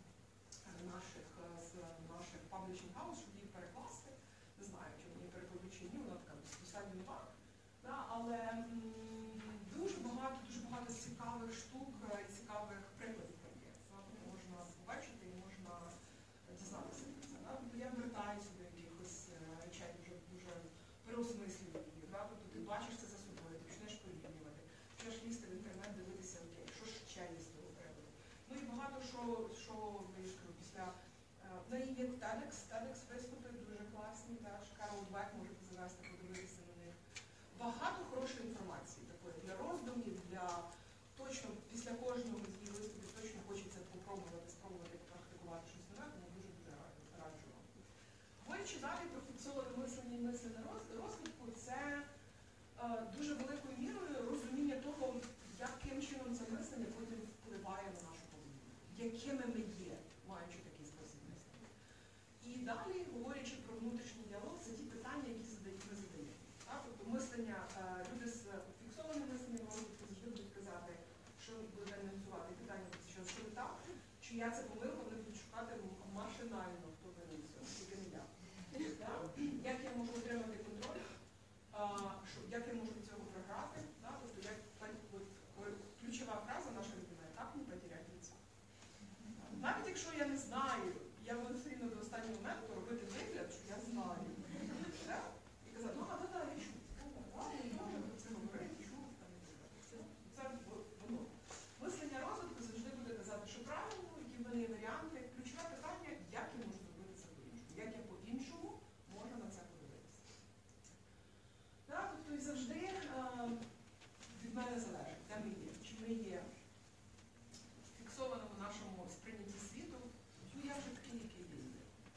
наших, з наших publishing house, щоб її перекласти. Не знаю, чи мені перекладуть чи ні, вона така достатньо нова. Да, але м, дуже багато, дуже багато цікавих штук і цікавих прикладів там є. Тобто можна побачити і можна дізнатися про це. Да? Тобто я вертаюся до якихось речей, дуже, дуже переосмислюю їх. Да? Тобто ти бачиш це за собою, ти почнеш порівнювати, почнеш лізти в інтернет, дивитися, окей, що ж ще є з того приводу. Ну і багато що, що вишкрив після... В неї є TEDx, TEDx виступи дуже класні, теж Карл Двек можете завести, подивитися на них. Багато хорошої інформації такої для роздумів, для точно після кожного з її виступів точно хочеться попробувати, спробувати попрактикувати щось нове, тому дуже-дуже раджу вам. Говорячи далі про фіксоване мислення і мислення розвитку, це е, дуже великою мірою розуміння того, яким чином це мислення потім впливає на нашу поведінку, якими ми є, маючи такий спосіб мислення. І далі, говорячи про внутрішній діалог, це ті питання, які ми задаємо. Тобто мислення, люди з фіксованим мисленням розвитку завжди будуть казати, що буде аналізувати питання, що це так, чи я це помилка, вони будуть шукати машинально, хто винен в цьому, тільки не я. Як я можу отримати контроль, як я можу від цього програти, тобто як ключова фраза наша людина, так не потеряти лицо. Навіть якщо я не знаю, я буду все рівно до останнього моменту робити вигляд, що я знаю. І казати, ну, а да, да, я чув. Я можу про це говорити, чув. Це воно. Мислення розвитку завжди буде казати, що правильно, які в мене є варіанти. Ключове питання, як я можу зробити це по-іншому. Як я по-іншому можу на це подивитися. Тобто і завжди від мене залежить, де ми є. Чи ми є фіксованим у нашому сприйнятті світу, ну я вже такий, який є.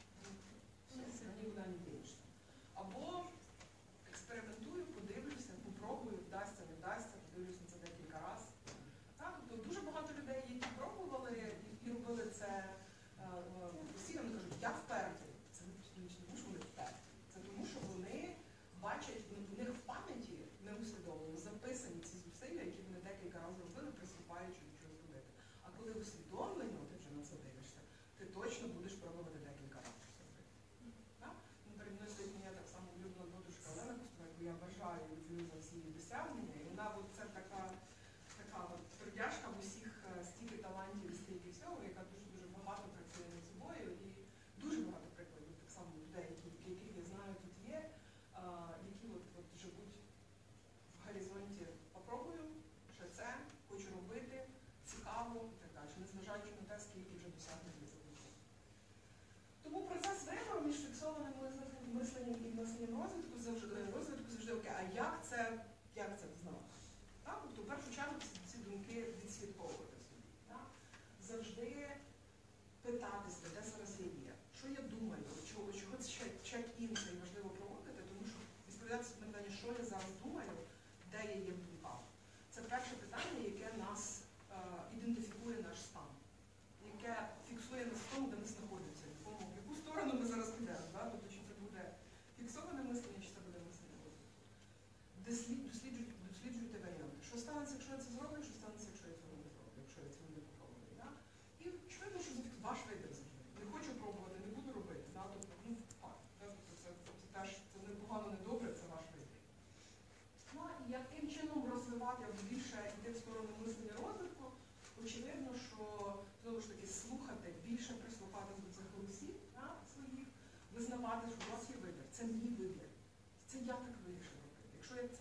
Все, нікуди не дінешся. Або експериментую, подивлюся, попробую, вдасться, не вдасться, подивлюся на це декілька разів. Тобто дуже багато людей, які пробували і робили це постійно, вони кажуть, я впертий. Це не тому, що вони вперті. Це тому, що вони бачать, у них в пам'яті неусвідомлено записані ці зусилля, які вони декілька разів робили, приступаючи до чогось робити. А коли усвідомлено, ти вже на це дивишся, ти точно будеш пробувати декілька разів це робити. Ну, перед мною стоїть моя так само улюблена подружка Олена Костова, яку я вважаю і люблю за всі її досягнення. І вона от, це така, така от трудяжка в усіх стільки талантів, стільки всього, яка дуже-дуже багато працює над собою. І дуже багато прикладів так само людей, яких я знаю тут є, які от, от живуть в горизонті. Попробую, ще це, хочу робити, цікаво і так далі, незважаючи на те, скільки вже досягнень я залишив. Тому процес вибору між фіксованим мисленням і мисленням розвитку завжди, розвитку завжди окей, а як це, як це знати? Тобто, в першу чергу, ці думки відслідковувати собі. Так? Завжди питатися, де зараз я є, що я думаю, чого, чого це чек-ін це важливо проводити, тому що відповідатися на питання, що я зараз думаю, де я є в думках. Це перше питання, яке нас е, ідентифікує наш стан, яке фіксує нас в тому, де ми знаходимося, в, якому, в яку сторону ми зараз підемо. Да? Тобто, чи це буде фіксоване мислення, чи це буде мислення.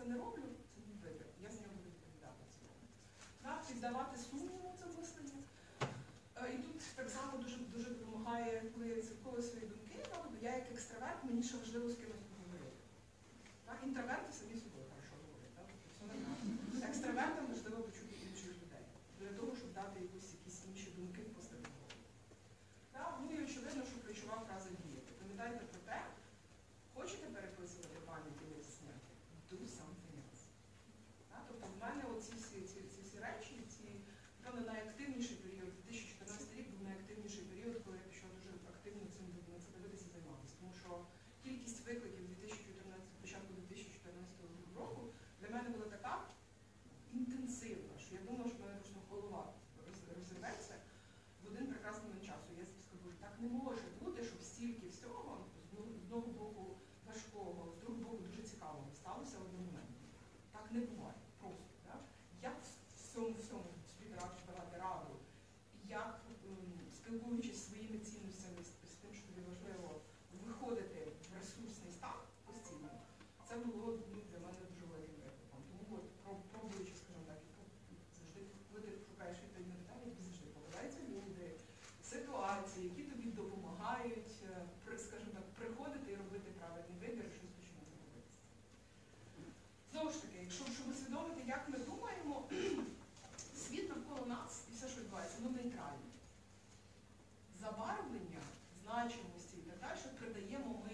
не роблю, це мій вибір. Я з нього буду відповідати цілому. Так, піддавати сумніву це мислення. Е, І тут так само дуже, дуже допомагає, коли я відслідковую свої думки, так, бо я як екстраверт, мені ще важливо з кимось поговорити. Так, інтроверти самі з собою хорошо говорять, так, тобто все нормально. Екстравертам важливо почути інших людей, для того, щоб дати якусь, якісь інші думки в позитивному. Так, ну і очевидно, що ключова фраза діяти. Пам'ятайте про те, хочете переписувати пам'ять і виясняти? Do something else. Так, тобто в мене оці всі, ці, ці всі речі, ці, напевно, найактивніший період, дві тисячі чотирнадцятий рік був найактивніший період, коли я почала дуже активно цим на це дивитися і займатися. Тому що кількість викликів дві тисячі чотирнадцятого, початку дві тисячі чотирнадцятого року для мене була така інтенсивна, що я думала, що в мене просто голова розірветься в один прекрасний момент часу. Я скажу, так не може бути, щоб стільки всього, з одного боку важкого, з другого боку дуже цікавого, сталося в один момент. Так не буває просто. Так? Як в цьому всьому собі давати раду, як спілкуючись своїми цінностями з тим, що тобі важливо виходити в ресурсний стан постійно, це було ну, для мене дуже великим викликом. Тому от, пробуючи, скажімо так, завжди, коли ти шукаєш відповідь на питання, тобі завжди попадаються люди, ситуації, які тобі допомагають, скажімо так, приходити і робити правильний вибір, і щось починати робити. Знову ж таки, якщо щоб усвідомити, як ми думаємо, світ навколо нас і все, що відбувається, воно нейтральне. Забарвлення, значимості і так далі придаємо ми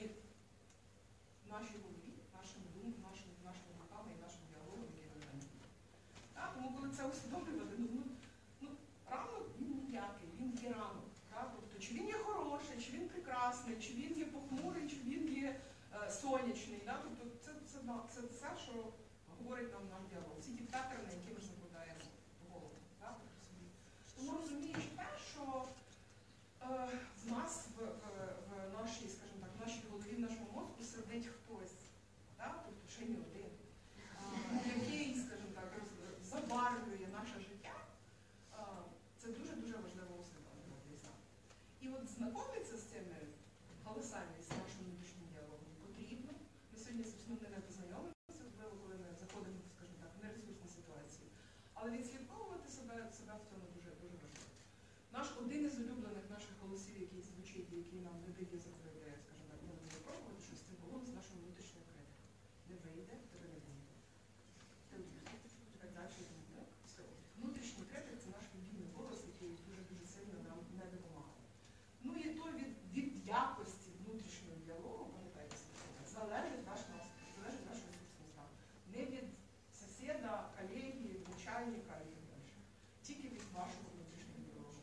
нашій голові, нашим думкам, нашим, нашими думками і нашим діалогам, які ми ведемо. Тому коли це усвідомлювати, ну, ну, ну ранок він ніякий, він є ранок. Так? Тобто, чи він є хороший, чи він прекрасний, чи він є похмурий, чи він є е, сонячний. Так? Тобто, це, це, це все, що говорить нам наш діалог. Всі ті паттерни, які ми закладаємо в голову. Так? Тому розуміючи те, що е, в нас, в, в, в нашій, скажімо так, в нашій голові, в нашому мозку сидить хтось, так? Тобто ще не один, е, який, скажімо так, забарвлює наше життя, е, це дуже-дуже важливо усвідомлювати. І от знайомитися з цими голосами, з нашим внутрішнім діалогом потрібно. Ми сьогодні, собственно, не познайомимося, особливо, коли ми заходимо, скажімо так, в нересурсні ситуації. Але відслідковувати себе, себе в цьому дуже-дуже важливо. Наш один із улюблених наших голосів, який звучить, який нам не дає завжди, скажімо так, не буде пробувати щось, це голос нашого внутрішнього критика. Не вийде, тебе не буде. Ти і так далі. Все. Внутрішній критик – це наш любимий голос, який дуже-дуже сильно нам не допомагає. Ну і то від, від якості внутрішнього діалогу, пам'ятайте, залежить наш настрій, залежить наш ресурсний стан. Не від сусіда, колеги, начальника і так далі. Тільки від вашого внутрішнього діалогу.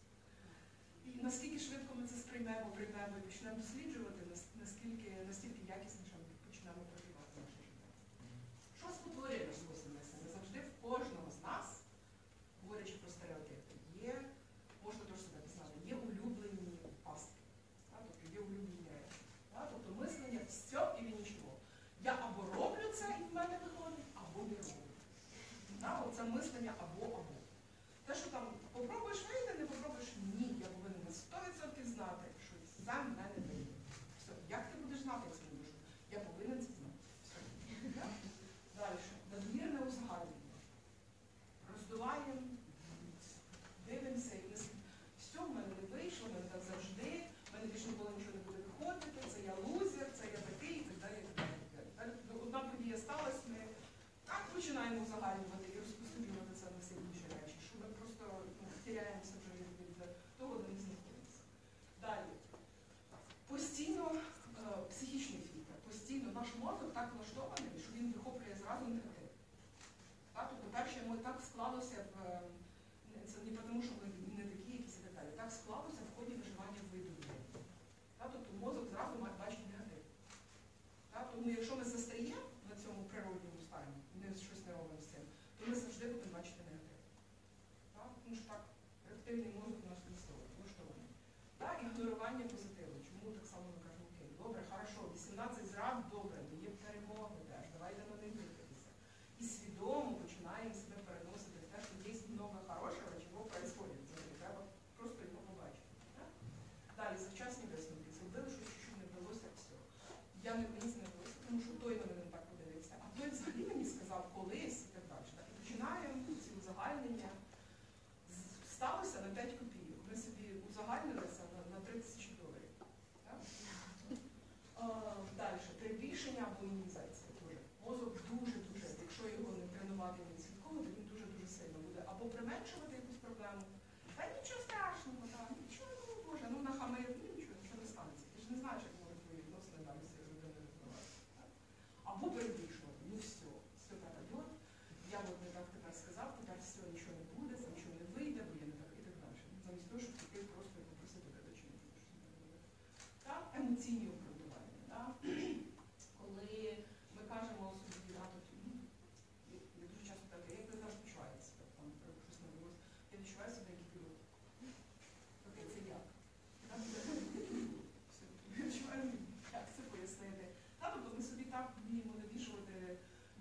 І наскільки швидко ми це сприймемо, приймемо і почнемо досліджувати, наскільки, настільки якісніше ми почнемо проживати наше життя. Що спотворює наш спосіб мислення? Завжди в кожного з нас, говорячи про стереотипи, є, можна теж себе пізнати, є улюблені пастки, тобто є улюблені речі. Тобто мислення все і нічого. Я або роблю це і в мене виходить, або не роблю. Це мислення або-або. Те, що там попробуєш вийти, не попробуєш – ні. Я повинен на сто відсотків знати, що за мене вийде. Все. Як ти будеш знати, як це не будеш? Я повинен це знати. Все. Далі. Надмірне узагальнення. Роздуваємо, дивимося і все, в мене не вийшло, в мене так завжди, в мене більше ніколи нічого не буде виходити, це я лузер, це я такий, і так далі, і так далі. Одна подія сталася, ми так починаємо узагальнювати і розпосуджувати це на всі інші речі, що ми просто ну, теряємося вже від того, де ми знаходимося. Далі. Постійно е, психічний фільтр, постійно наш мозок так влаштований, що він вихоплює зразу негатив. Так? Тобто, перше, ми так склалося в, це не тому, що ми не такі якісь і так далі, так склалося в ході виживання виду людей. Тобто мозок зразу бачить негатив. Так? Тому якщо ми застаємо на цьому природньому стані, ми щось не робимо з цим, то ми завжди будемо бачити негатив. Так? Тому що так, реактивний мозок у нас влаштований. Так, ігнорування позитиву. Чому так само ми кажемо, окей, добре, хорошо, вісімнадцять зрад, добре, є перемоги теж, давайте на них дивитися. І свідомо починаємо себе переносити в те, що є много хорошого, чого відбувається. Це треба просто його побачити. Так? Далі, завчасні висновки. Зробили щось, що не вдалося, все. Я не мені це не вдалося, тому що той на мене так подивився, а той взагалі мені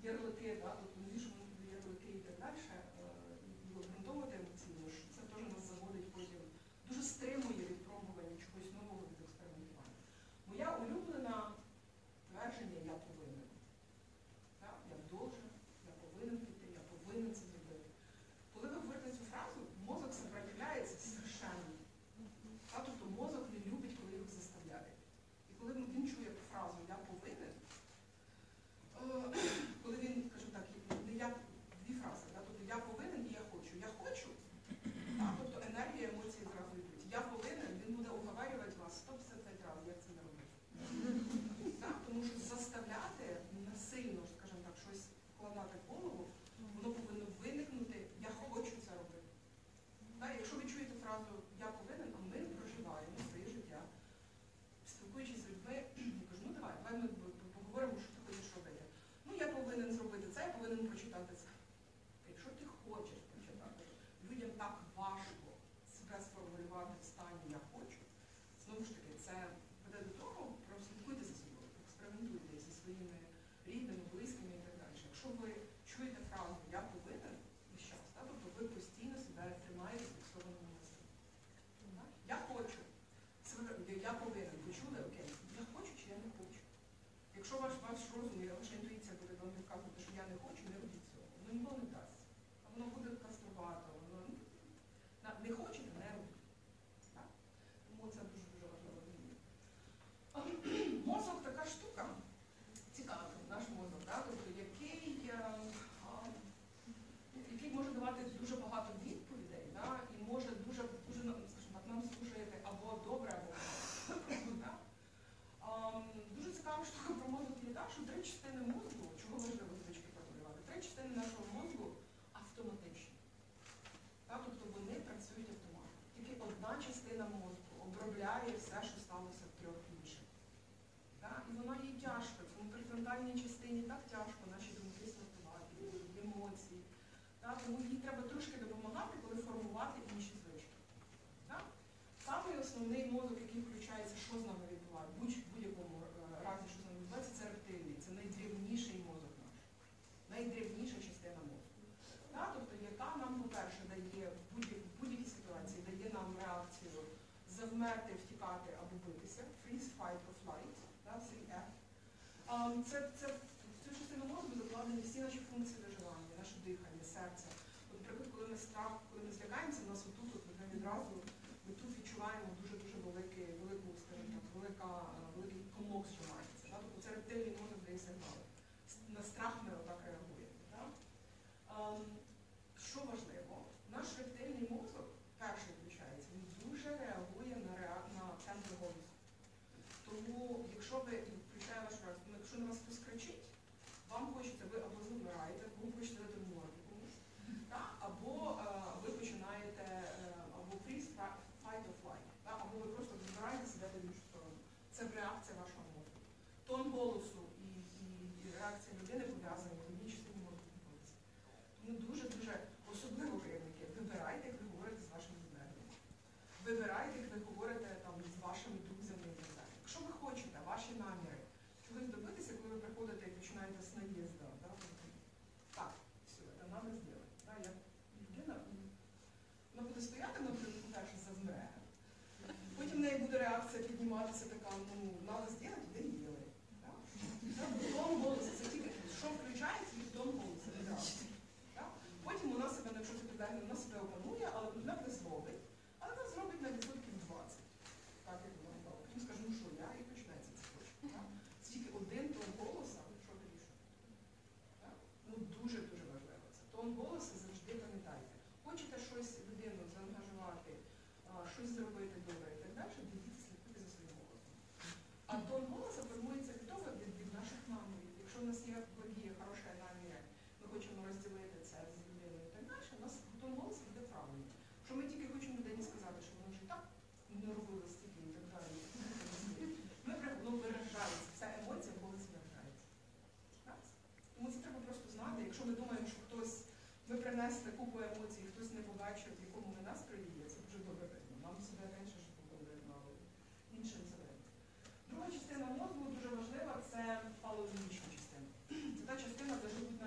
ярлики, да, тобто не вішаємо ярлики і так далі, і обґрунтовувати емоційно, що це теж нас заводить потім, дуже стримує від пробування чогось нового, від експериментування. Моя улюблена твердження «я повинен». Так? Я должен, я повинен піти, я повинен це зробити. Коли ви говорите цю фразу, мозок сопротивляється страшенно. Так? Тобто мозок не любить, коли його заставляють. І коли він чує фразу «я повинен», коли він, скажімо так, не я, дві фрази, да? Тобто я повинен і я хочу. Я хочу, так? Тобто енергія, емоції зразу йдуть. Я повинен, він буде уговарювати вас сто п'ятдесят п'ять разів, як це не робити. Так? Тому що заставляти насильно, скажімо так, щось вкладати в голову, воно повинно виникнути «я хочу це робити». Так? Якщо ви чуєте фразу «я повинен», а ми проживаємо своє життя, спілкуючись з людьми, я кажу, ну давай, давай ми поговоримо, що ти хочеш робити. Ну, я повинен зробити це, я повинен прочитати це. Якщо ти хочеш прочитати, людям так важко себе сформулювати в стані «я хочу», знову ж таки, це веде до того, прослідкуйте за собою, експериментуйте зі своїми рідними, близькими і так далі. Якщо ви чуєте фразу «я повинен» весь час, так, тобто ви постійно себе тримаєте фіксованому мислі. Я хочу. Я повинен. Ви чули? Окей. Я хочу чи я не хочу? Якщо ваш, ваш розум і ваша інтуїція буде вам підказувати, що я не хочу, не робіть цього. Воно ніколи не вдасться. А воно буде каструвати, воно не хочете, не робіть. Так? Тому це дуже-дуже важливо. Мозок така штука, цікава, наш мозок, так? Тобто, який, який може давати дуже багато відповідей, так? І може дуже, дуже, скажімо так, нам служити або добре, або погано. Дуже цікава штука про мозок є та, що три частини мозку, чого важливо звички контролювати, три частини нашого мозку автоматичні. Так? Тобто вони працюють автоматично. Тільки одна частина мозку обробляє все, що сталося в трьох інших. Так? І вона їй тяжко. Тому при фронтальній частині так тяжко наші думки сортувати, емоції. Так? Тому їй треба трошки допомагати, коли формувати інші звички. Так? Самий основний мозок, який включається, що з нами відбувається, в будь-якому разі, що з нами відбувається, це рептильний. Це найдрівніший мозок наш. Найдрівніша частина мозку. Так? Тобто, яка нам, по-перше, дає в будь-якій ситуації, дає нам реакцію завмерти, втікати або битися. Freeze, fight or flight. три еф. Це, це, в цю частину мозку закладені всі наші функції виживання, наше дихання, серце. От, наприклад, коли ми страх, коли ми злякаємося, у нас отут, от, ми відразу, ми тут відчуваємо дуже-дуже великий, велику, скажімо так, велика, великий комок зжимається. Да? Тобто це рептильний мозок дає сигнали. На страх ми отак реагуємо. Да? Um, що важливо, наш рептильний мозок, перший включається, він дуже реагує на, реа... на тембр голосу. Тому, якщо ви включає ваш реакцію, якщо на вас хтось кричить, вам хочеться, ви або завмираєте, або ви хочете дати морду комусь, або е, ви починаєте, е, або freeze, fight or flight, так? Або ви просто вибираєте себе в іншу сторону. Це реакція вашого мозку. Тон голосу і, і, і реакція людини пов'язані в одній частині мозку знаходиться. Тому дуже-дуже особливо керівники. Вибирайте, як ви говорите з вашими знайомими. Вибирайте, як ви говорите там, з вашими друзями і так далі. Якщо ви хочете, ваші наміри, чогось добитися, коли ви приходите і починаєте з наїзда, да? Так, все, це треба зробити. Да? Я людина, вона буде стояти, наприклад, перше завмре. Потім в неї буде реакція підніматися така, ну, треба зробити, де їли. Тон голосу, це тільки, що включається, і тон голосу. Потім вона себе, якщо це піддає, вона себе опанує, але вона не зробить. Але вона зробить на відсотків двадцять. Так, як вона дала. Потім скаже, ну що, я, і починається це точка. Це тільки один тон голосу, що вирішує. Ну, дуже-дуже важливо це. Тон голосу завжди пам'ятайте. Хочете щось людину заангажувати, щось зробити добре і так далі, дивіться, слідкуйте за своїм голосом. А тон голосу формується від того, від, від наших намірів. Якщо в нас є благі, хороші наміри, ми хочемо розділити це з людиною і так далі, у нас тон голосу буде правильний. Якщо ми тільки хочемо людині сказати, що вона вже і так не робила стільки і так далі, ми воно виражається, вся емоція в голосі виражається. Тому це треба просто знати, якщо ми думаємо, що хтось, ми принесли купу емоцій, хтось не побачив, в якому ми настрої є, це дуже добре видно. Нам себе менше ж буде видно, але іншим це видно. Друга частина мозку дуже важлива, це палеологічна частина. Це та частина, де живуть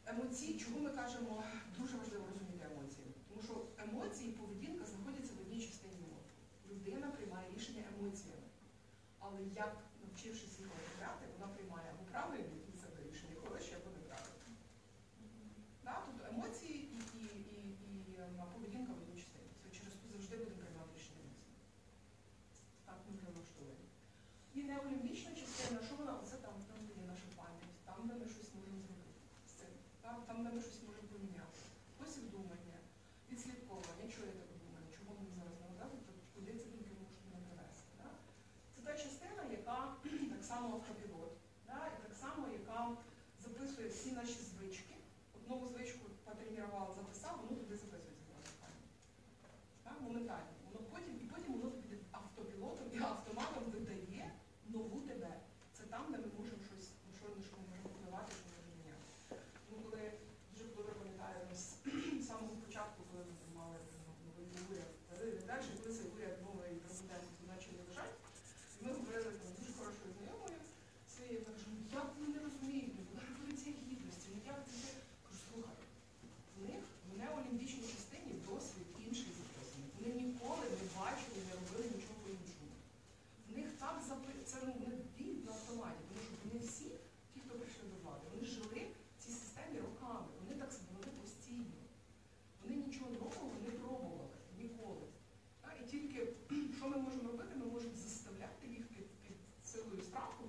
емоції, чого ми кажемо, дуже важливо розуміти емоції. Тому що емоції і поведінка знаходяться в одній частині мозку. Людина приймає рішення емоціями. Але як, навчившись їх обирати, вона приймає або правильні для себе рішення, хороші, або неправильні. Да? Тобто емоції і, і, і, і, і поведінка в одній частині. Це через то завжди будемо приймати рішення емоції. Так ми влаштовані. І неолімбічна частина, що вона? Оце там, там де є наша пам'ять, там, де ми щось можемо зробити з цим, там, там де ми щось можемо поміняти. Спосіб думання, відслідковування, чого я так думаю, чого мені зараз не вдати, тобто куди ці думки можуть мене привести. Да? Це та частина, яка так само автопілот, да? І так само, яка записує всі наші звички. Одну звичку потренував, записав, воно туди записується в нашу пам'ять. Да? Моментально. Воно потім, і потім воно під автопілотом і автоматом видає нову тебе. Це там, де ми можемо щось, що ми можемо впливати, що можемо міняти. Ну, коли дуже добре пам'ятаю, з самого початку, коли ми мали новий уряд, далі, коли цей уряд новий президент почали лежать, і ми говорили з дуже хорошою знайомою своєю, вона каже, ну як вони не розуміють, вона революція гідності, ну як це? Кажу, слухай, в них в неолімбічній частині досвід інший записаний. Вони ніколи не бачили, не робили нічого по-іншому. В них так записано, це ну, не діють на автоматі, тому що вони всі, ті, хто прийшли до влади, вони жили в цій системі роками, вони так вони постійно. Вони нічого нового не пробували ніколи. А, і тільки, що ми можемо робити, ми можемо заставляти їх під, під силою страху,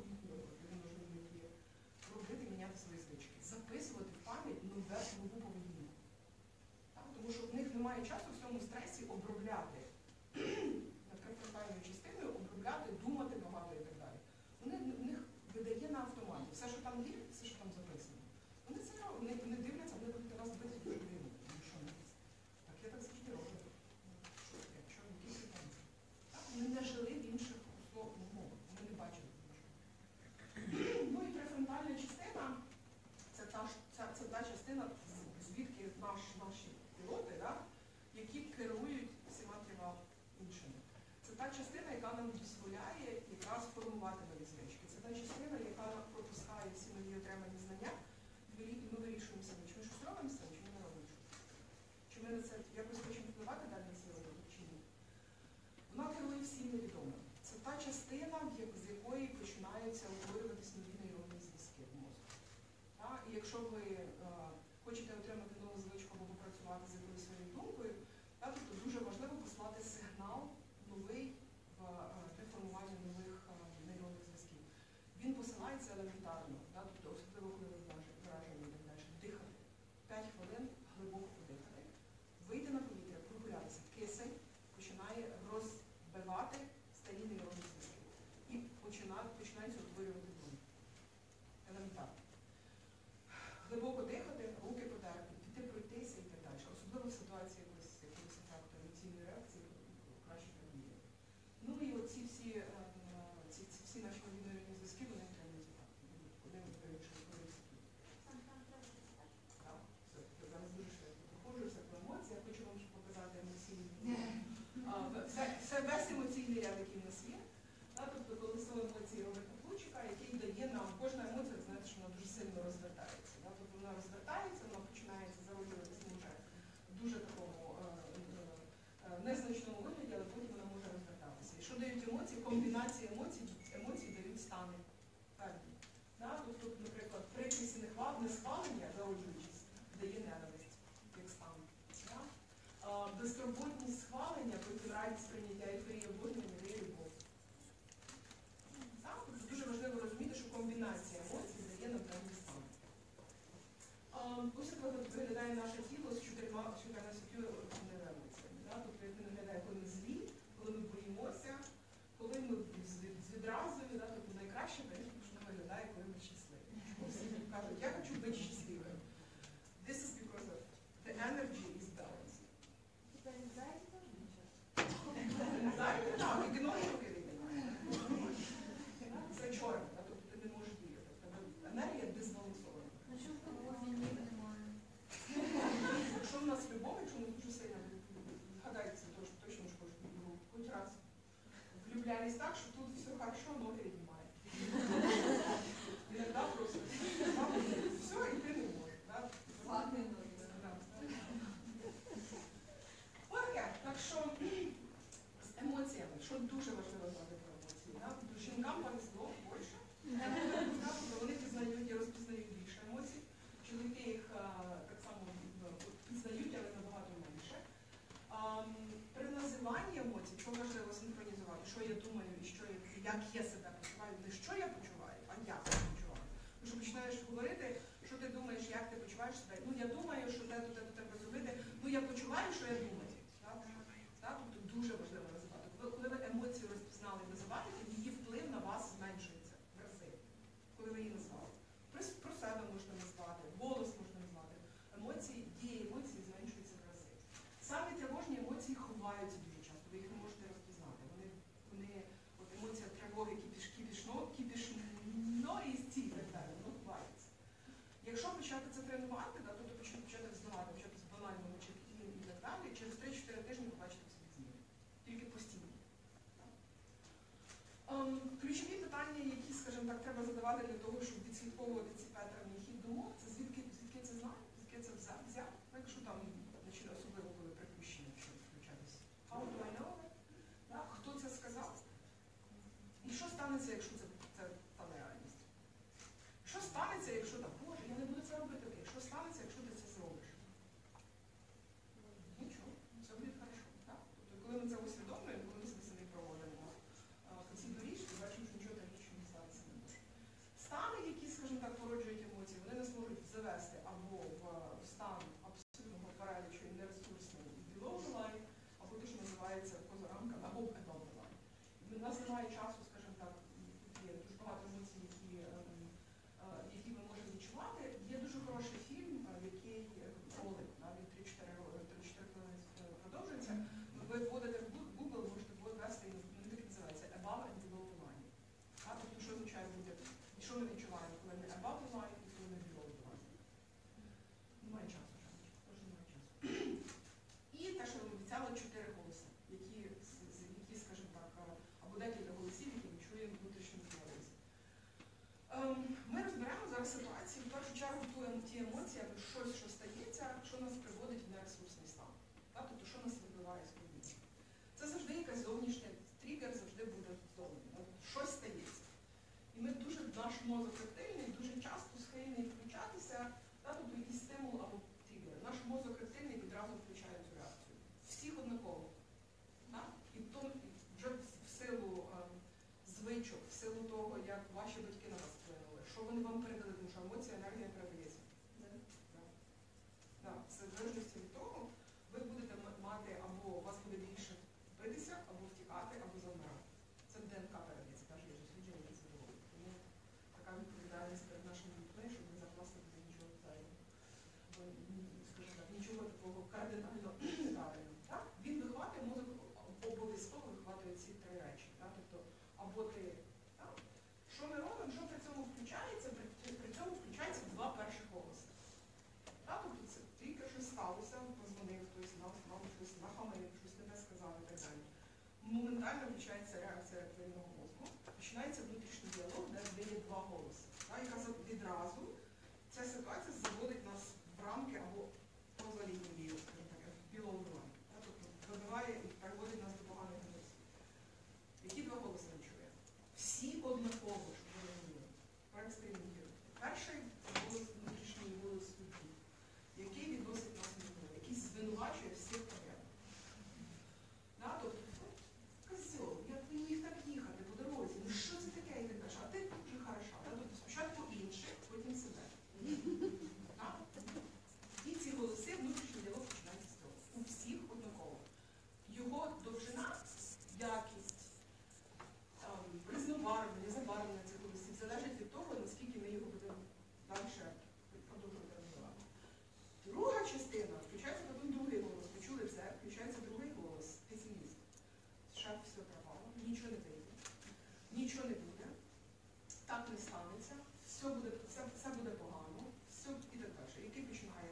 є, робити, міняти свої звички, записувати в пам'ять нове, нову поведінку. Так, тому що в них немає часу в цьому стресі обробляти префронтальною частиною, обробляти, думати багато і так далі. Вони, в них видає на автоматі. Все, що там є, все, що там записано. Вони це вони, вони дивляться, вони будуть раз бити дуже дивно. Ну що не так, я так завжди роблю. Що таке? Що, які претензії? Так, вони не жили в інших условних умовах. Вони не бачили іншого. Ну і префронтальна частина, це та, це, це та частина, звідки наш, наші пілоти, да, які керують всіма трьома іншими. Це та частина, яка нам дозволяє якраз формувати нові звички. Це та частина, яка пропускає всі нові отримані знання, і ми вирішуємо самі, чи ми щось робимо з цим, чи ми не робимо щось. Чи ми на це якось хочемо впливати далі на свою роботу, чи ні. Вона керує всім невідомим. Це та частина, з якої починаються утворюватися нові нейронні зв'язки в мозку. І якщо ви е, хочете отримати нову звичку або попрацювати з якоюсь своєю думкою, так, то дуже важливо послати сигнал новий в для формування нових а, нейронних зв'язків. Він посилається елементарно, так, тобто особливо коли ви вражені і так далі, дихати. п'ять хвилин глибоко подихати, вийти на повітря, прогулятися. Кисень починає розбивати старі нейронні зв'язки. І починає, починається утворювати думки. Елементарно. Глибоко дихати, руки потерпи, піти пройтися і так далі. Особливо в ситуації якоїсь якоїсь ефекту емоційної реакції краще так діяти. Ну і оці всі, ці, ці всі наші нейронні зв'язки, вони отримують так. Один вирішує користі. Так, все, я зараз дуже швидко проходжуся по емоції. Я хочу вам ще показати емоційний все, все, весь емоційний ряд, який в нас є. Тобто колесо емоції Роберта Плучика, який дає нам, кожна емоція, знаєте, що вона дуже сильно розвертається. Да? Тобто вона розвертається, вона починається зароджуватися може в дуже такому е, е, незначному вигляді, але потім вона може розвертатися. І що дають емоції? Комбінації емоцій, емоцій дають стани певні. Да? Тобто, наприклад, прикрість і несхвалення, зароджуючись, дає ненависть, як стан. Да? Безтурботність схвалення, потім радість прийняття ейфорія, обожнення, дає любов. Дуже важливо розуміти, що комбінація емоцій дає нам певний стан. Ось як виглядає наше тіло з чотирнадцятью емоціями. Тобто, як він виглядає, коли ми злі, коли ми боїмося, коли ми з відразою, тобто найкраще, що виглядає, коли ми щасливі. Всі кажуть, я хочу бути щасливим. This is because of the energy is balanced. Anxiety, так, і кіноги руки віднімає. Це чорне, тобто ти не можеш діяти. Енергія дезбалансована. я почуваю, що я думаю. Так? Так? Тобто дуже важливо називати. Коли, коли ви емоцію розпізнали і називаєте, її вплив на вас зменшується в рази. Коли ви її назвали. Про, про себе можна назвати, голос можна назвати. Емоції, дії емоції зменшуються в рази. Самі тривожні емоції ховаються дуже часто, ви їх не можете розпізнати. Вони, вони от емоція тривоги, кіпіш, кіпішно, кіпішності і так далі, воно ховається. Якщо почати це тренувати, да, тобто почати взнавати, почати з банального чекін і так далі, через три-чотири тижні побачите в собі зміни. Тільки постійно. Um, ключові питання, які, скажімо так, треба задавати для того, щоб відслідковувати ці паттерни і хід думок, це звідки, звідки це знаю, звідки це взяв, якщо там, значить, особливо коли припущення, що включатися. How do I know it? Да? Хто це сказав? І що станеться, якщо це, це та реальність? Що станеться, якщо так, боже, я не буду це робити, окей, що станеться, якщо ти це зробиш? Нічого, все буде хорошо. Так? Тобто, коли ми це усвідомлюємо, коли ми себе самі проводимо по цій доріжці, бачимо, що нічого трагічного не статися не може. Стани, які, скажімо так, породжують емоції, вони нас можуть завести або в стан абсолютного паралічу і нересурсного і below the line, або те, що називається поза рамками, або above the line. У нас немає часу, скажімо так, є дуже багато емоцій, які, які ми можемо відчувати. Є дуже хороший фільм, який ролик, навіть три-чотири хвилини продовжується. Ви вводите в Google, можете ввести, він так називається above and below the line. А, тобто, що означає бути, і що ми відчуваємо, коли ми above the line і коли ми below the line. Немає часу, Жаночка, теж немає часу. І те, що ви обіцяли, чотири голоси, які, які, скажімо так, або декілька голосів, які ми чуємо внутрішньому діалозі. Ми розберемо зараз ситуацію, в першу чергу, ті емоції, або щось, що стається, що нас приводить в нересурсний стан. Так? Тобто, що нас вибиває з повітря. Це завжди якась зовнішня тригер, завжди буде зовні. Щось стається. І ми дуже, наш мозок рептильний, дуже часто схильний включатися, так? Тобто якийсь стимул або тригер. Наш мозок рептильний відразу включає цю реакцію. Всіх однаково. Так? І то вже в силу ем, звичок, в силу того, як ваші батьки на вас вплинули, що вони вам передали, тому що емоція, енергія передається. Yeah. Yeah. Yeah. Це в залежності від того, ви будете мати, або у вас буде більше битися, або втікати, або завмирати. Це в ДНК передається, каже, є дослідження, які це доводить. Тому така відповідальність перед нашими дітьми, щоб не закласти туди нічого зайвого. Скажімо так, нічого такого кардинально неправильного. Так? Він вихватує, мозок обов'язково вихватує ці три речі. Так? Тобто, або ти, так? Що ми робимо, що при цьому включається? При, при цьому включається два перших голоси. Так? Тобто це тільки щось сталося, позвонив хтось, нам сказав щось, нахамив, щось не те сказав і так далі. Моментально включається реакція рептильного мозку, починається внутрішній діалог, де є два голоси, так? Яка відразу ця ситуація заводить нас в рамки або поза лінією, скажімо так, below the line. Тобто вибиває і переводить нас до поганих емоцій. Які два голоси ми чуємо? Всі однаково, щоб ви розуміли. Проекспериментуйте. Перший це голос, внутрішній голос судді, який відносить нас до того, який звинувачує всіх проблем. Да? Тобто, козьол, як ви міг так їхати по дорозі, ну що це таке і так далі, а ти дуже хороша. Да? Тобто спочатку інших, потім себе. Да? І ці голоси внутрішній діалог починається з того. У всіх однаково. Його довжина, якість, різнобарвлення, забарвлення цих голосів залежить від того, наскільки ми його будемо далі продовжувати розвивати. Друга частина, включається потім другий голос. Почули все, включається другий голос, песиміст. Шеф все пропало, нічого не вийде, нічого не буде, так не станеться, все буде, все, все буде погано, все і так далі. Який починає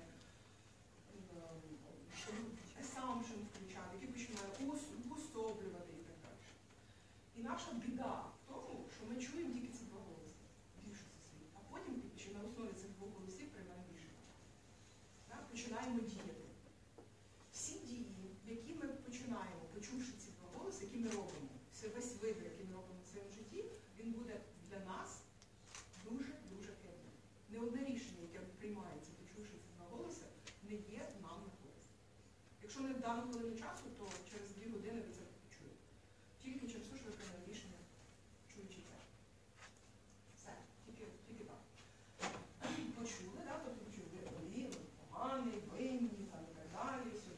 assumption включати, який починає уособлювати і так далі. І наша біда в тому, що ми чуємо тільки ці два голоси, більшості світу, а потім на основі цих двох голосів приймаємо рішення. Так? Починаємо діяти. Всі дії, які ми починаємо, почувши ці два голоси, які ми робимо, весь вибір, який ми робимо в своєму житті, він буде для нас дуже-дуже хибним. Не одне рішення, яке приймається, почувши ці два голоси, не є нам на користь. Якщо не в дану хвилину часу, то через дві години ви це почуєте. Тільки через те, що ви прийняли рішення, чуючи це. Все, тільки, тільки так. Почули, да? Тобто почули, ви поганий, винні, там і так далі, все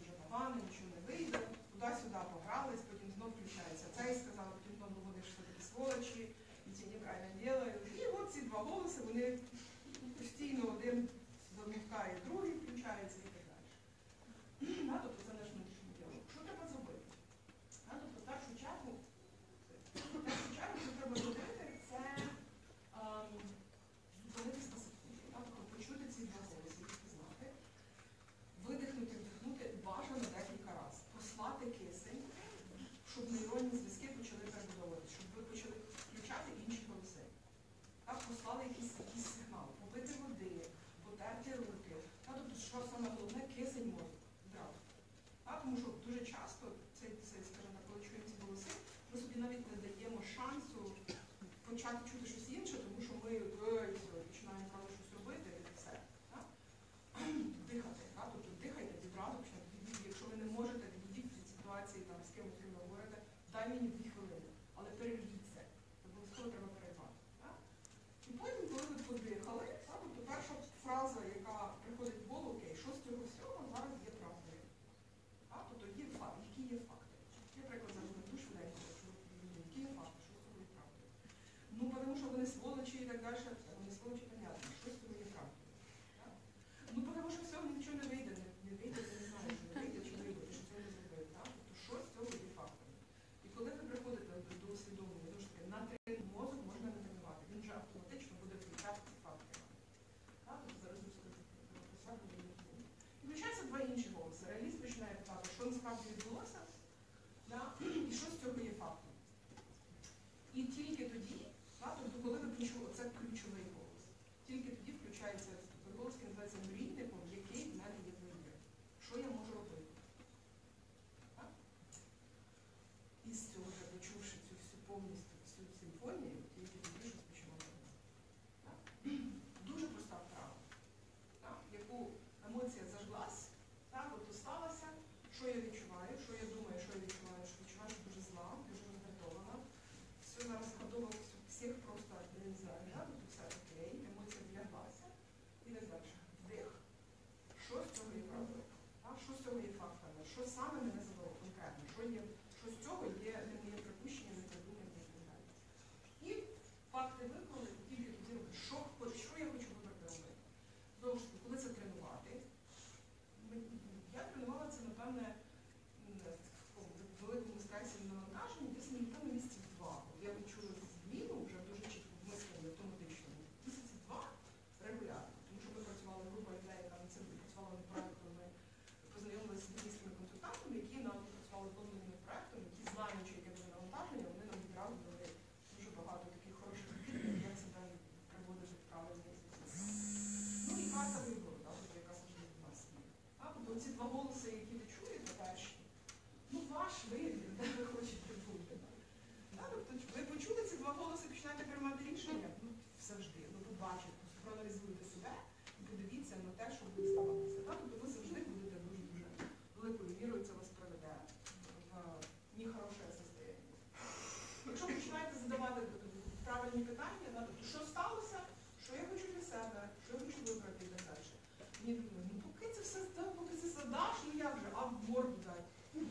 так далі, це не слово чи понятно, що з цього є правдою. Так? Ну, тому що всього нічого не вийде, не, не вийде, ти не знаєш, не вийде чи не вийде, ти що цього не зробив. Так? Тобто, що з цього є фактом? І коли ви приходите до усвідомлення, тому що на тренінг мозок можна не тренувати, він вже автоматично буде включати ці факти. Так? Тобто, зараз розкажу про себе. І включається два інші голоси. Реаліст починає питати, що насправді відбулося, да? І що з цього є фактом. І тільки тоді, да, тобто коли ви почули, це ключовий голос, тільки тоді включається голос, який називається мрійником, який в мене є вибір. Що я можу робити? Так? І з цього, вже почувши цю всю повністю всю симфонію, тільки тоді щось починає робити. Дуже проста вправа, так? Яку емоція зажглась, так, от сталося, що я відчуваю, що я думаю, що я відчуваю, що відчуваю, що дуже зла, дуже роздратована. Все зараз готово, всіх просто не знаю, да? Тут все окей, емоція вляглася. І так далі. Вдих. Що з цього є правдою? Що з цього є фактами? Що саме мене задало конкретно? Що, є, що з цього є не моє припущення, не придумання і так далі. І факти виклали, тільки тоді робити, що, що я хочу вибрати робити. Знову ж таки, коли це тренувати, я тренувала це, напевне, в великому стресі і навантаженні, десь, напевно, місяців два. Я відчула зміну вже дуже чітко в мисленні автоматичному. Місяців два регулярно. Тому що ми працювали, група людей, яка на це працювала над проєктом, ми познайомилися з буддійськими консультантами, які нам працювали повними проєктом, які, знаючи, яке буде навантаження, вони нам відразу дали дуже багато таких хороших відповідей, як себе приводити в правильний зв'язок. Ну і карта вибору, яка завжди в нас є. Тобто ці два голоси, які ви чуєте перші, ну ваш вибір, де ви хочете бути. Тобто ви почули ці два голоси, починаєте приймати рішення? Ну, завжди. Ну, побачите, просто проаналізуйте себе і подивіться на те, що буде ставатися. Тобто ви завжди будете дуже-дуже великою мірою, це вас приведе в нехороше состояння. Якщо починаєте задавати правильні питання, тобто що сталося, що я хочу для себе, що я хочу вибрати і так далі. Мені думають, ну поки це все здав, поки це задаш, ну як же, а в морду дай.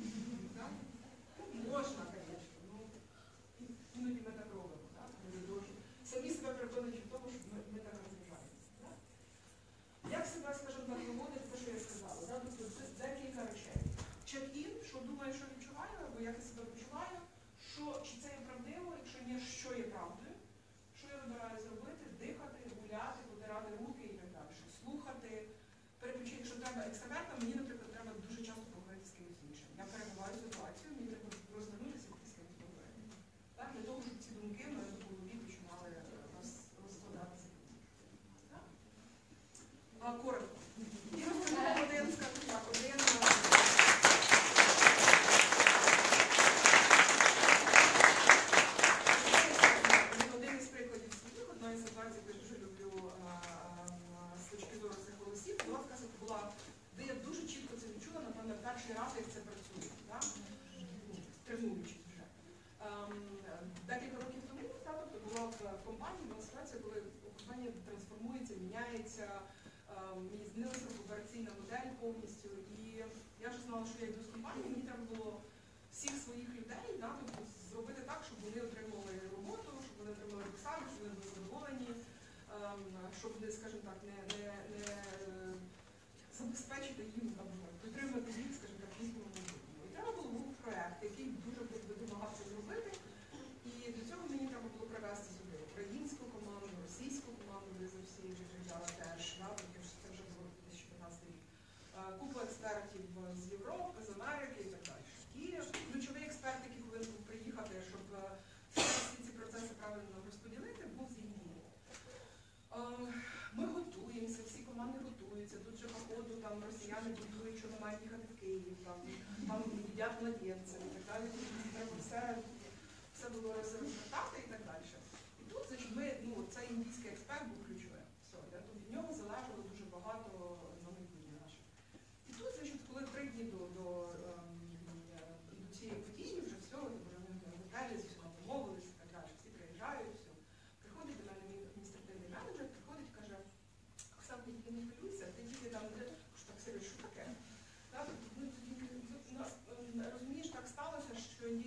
Можна, звісно, ну, іноді ми так робимо, так? Самі себе переконуючи в тому, що ми, ми так розважаємося. Як себе, скажімо так, виводити, те, що я сказала, да? Тобто це декілька речей. Чек-ін, що думаю, що відчуваю, або як я себе почуваю, що, чи це є правдиво, якщо ні, що є правдою, що я вибираю зробити, дихати, гуляти, потирати руки і так далі, слухати, переключити, якщо треба екстраверта, мені, наприклад, треба дуже часто поговорити з кимось іншим. Я перебуваю ситуацію, мені треба розвернутися і з кимось поговорити. Так, для того, щоб ці думки в мене в голові починали роз, розкладатися. Так? А, коротко. І розповідаю один, скажу так, один. Один із прикладів своїх, одна із ситуацій, яку я дуже люблю а, а, з точки зору цих голосів, була така була, де я дуже чітко це відчула, напевно, перший раз, як це працює, так? Тренуючись вже. Ем, декілька років тому, так, тобто була в компанії, була ситуація, коли компанія трансформується, міняється, ем, мені змінилася операційна модель повністю, і я вже знала, що я йду з компанії, мені треба було всіх своїх людей, так, тобто зробити так, щоб вони отримали роботу, щоб вони отримали рюкзак, щоб вони були задоволені, ем, щоб вони, скажімо так, не, не, не забезпечити їм, підтримати їх, скажімо так, в їхньому майбутньому. І треба було був проєкт, який дуже вимагав це зробити. І для цього мені треба було привести сюди українську команду, російську команду, де за всі життя теж, це вже було дві тисячі п'ятнадцятий рік. Купу експертів з Європи, з Америки і так далі. І ключовий експерт, який повинен був приїхати, щоб всі ці процеси правильно розподілити, був з Індії. Ми готуємося, всі команди готуються, тут же по ходу там росіяни будують, що ми маємо їхати в Київ, там, там їдять младенця і так далі. Треба все, все було розвертати і так далі. І тут, значить, ми, ну, цей індійський експерт був ключовим. Все, тобто від нього залежало дуже багато на майбутнє наше. І тут, значить, коли три дні до, до, до цієї події, вже все, в готелі, зі всіма домовилися і так далі, всі приїжджають, все. Приходить до мене мій адміністративний менеджер, приходить і каже, Оксана, ти тільки не хвилюйся, ти тільки там, що так, Сергій, що таке? Так, ну, розумієш, так сталося, що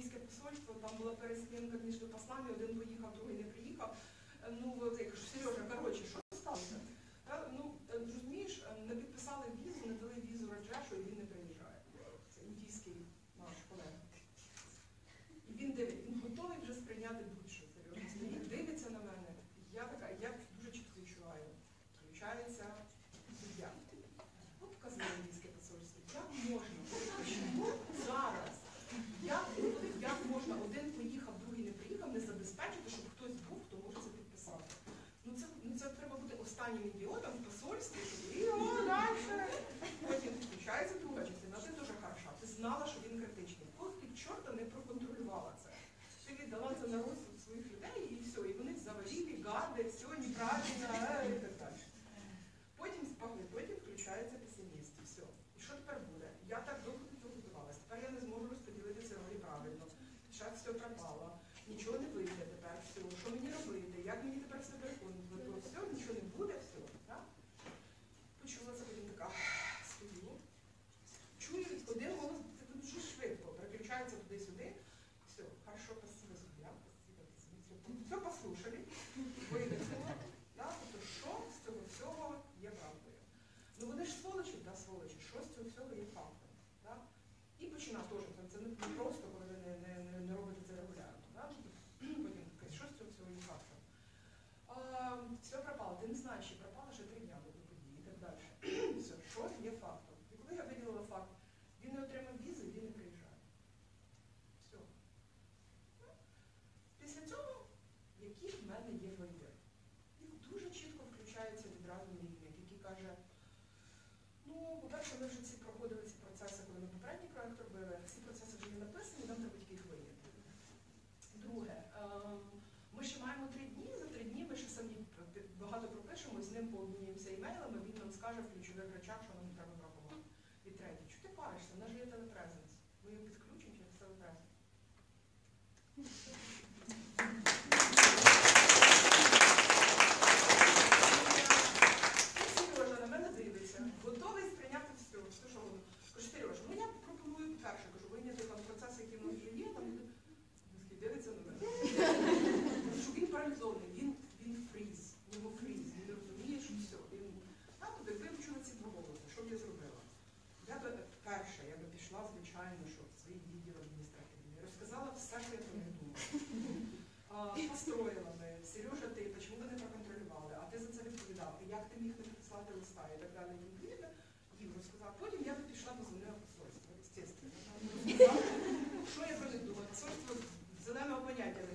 по-перше, ми вже ці проходили ці процеси, коли ми попередній проект робили. Ці процеси вже є написані, нам треба тільки їх виявити. Друге, ем, ми ще маємо три дні, за три дні ми ще самі багато пропишемо, з ним пообміняємося імейлами, він нам скаже в ключових речах, що нам треба врахувати. І третє, чого ти паришся? У нас же є телепрезенс. Ми його підключимо через телепрезенс. Сережа на мене дивиться, готовий сприйняти все, все, що воно. Кажу, Сережа, ну я пропоную перше, кажу, вийняти там процеси, які в нас вже є, там дивиться на мене. Що він паралізований, він, він фріз, у нього фріз, він не розуміє, що все. Він, а, туди вивчила ці два голоси, що б я зробила? Я би перша, я би пішла, звичайно, що в свій відділ адміністративний, розказала все, що я про них думала. А, построїла би, Сережа, ти, чому ви не проконтролювали, а ти за це відповідав, і як ти міг не написати листа, і так далі, відповідно, їм розказала. Потім я би пішла до земного посольства, естественно. Що я про них думала? Посольство зеленого поняття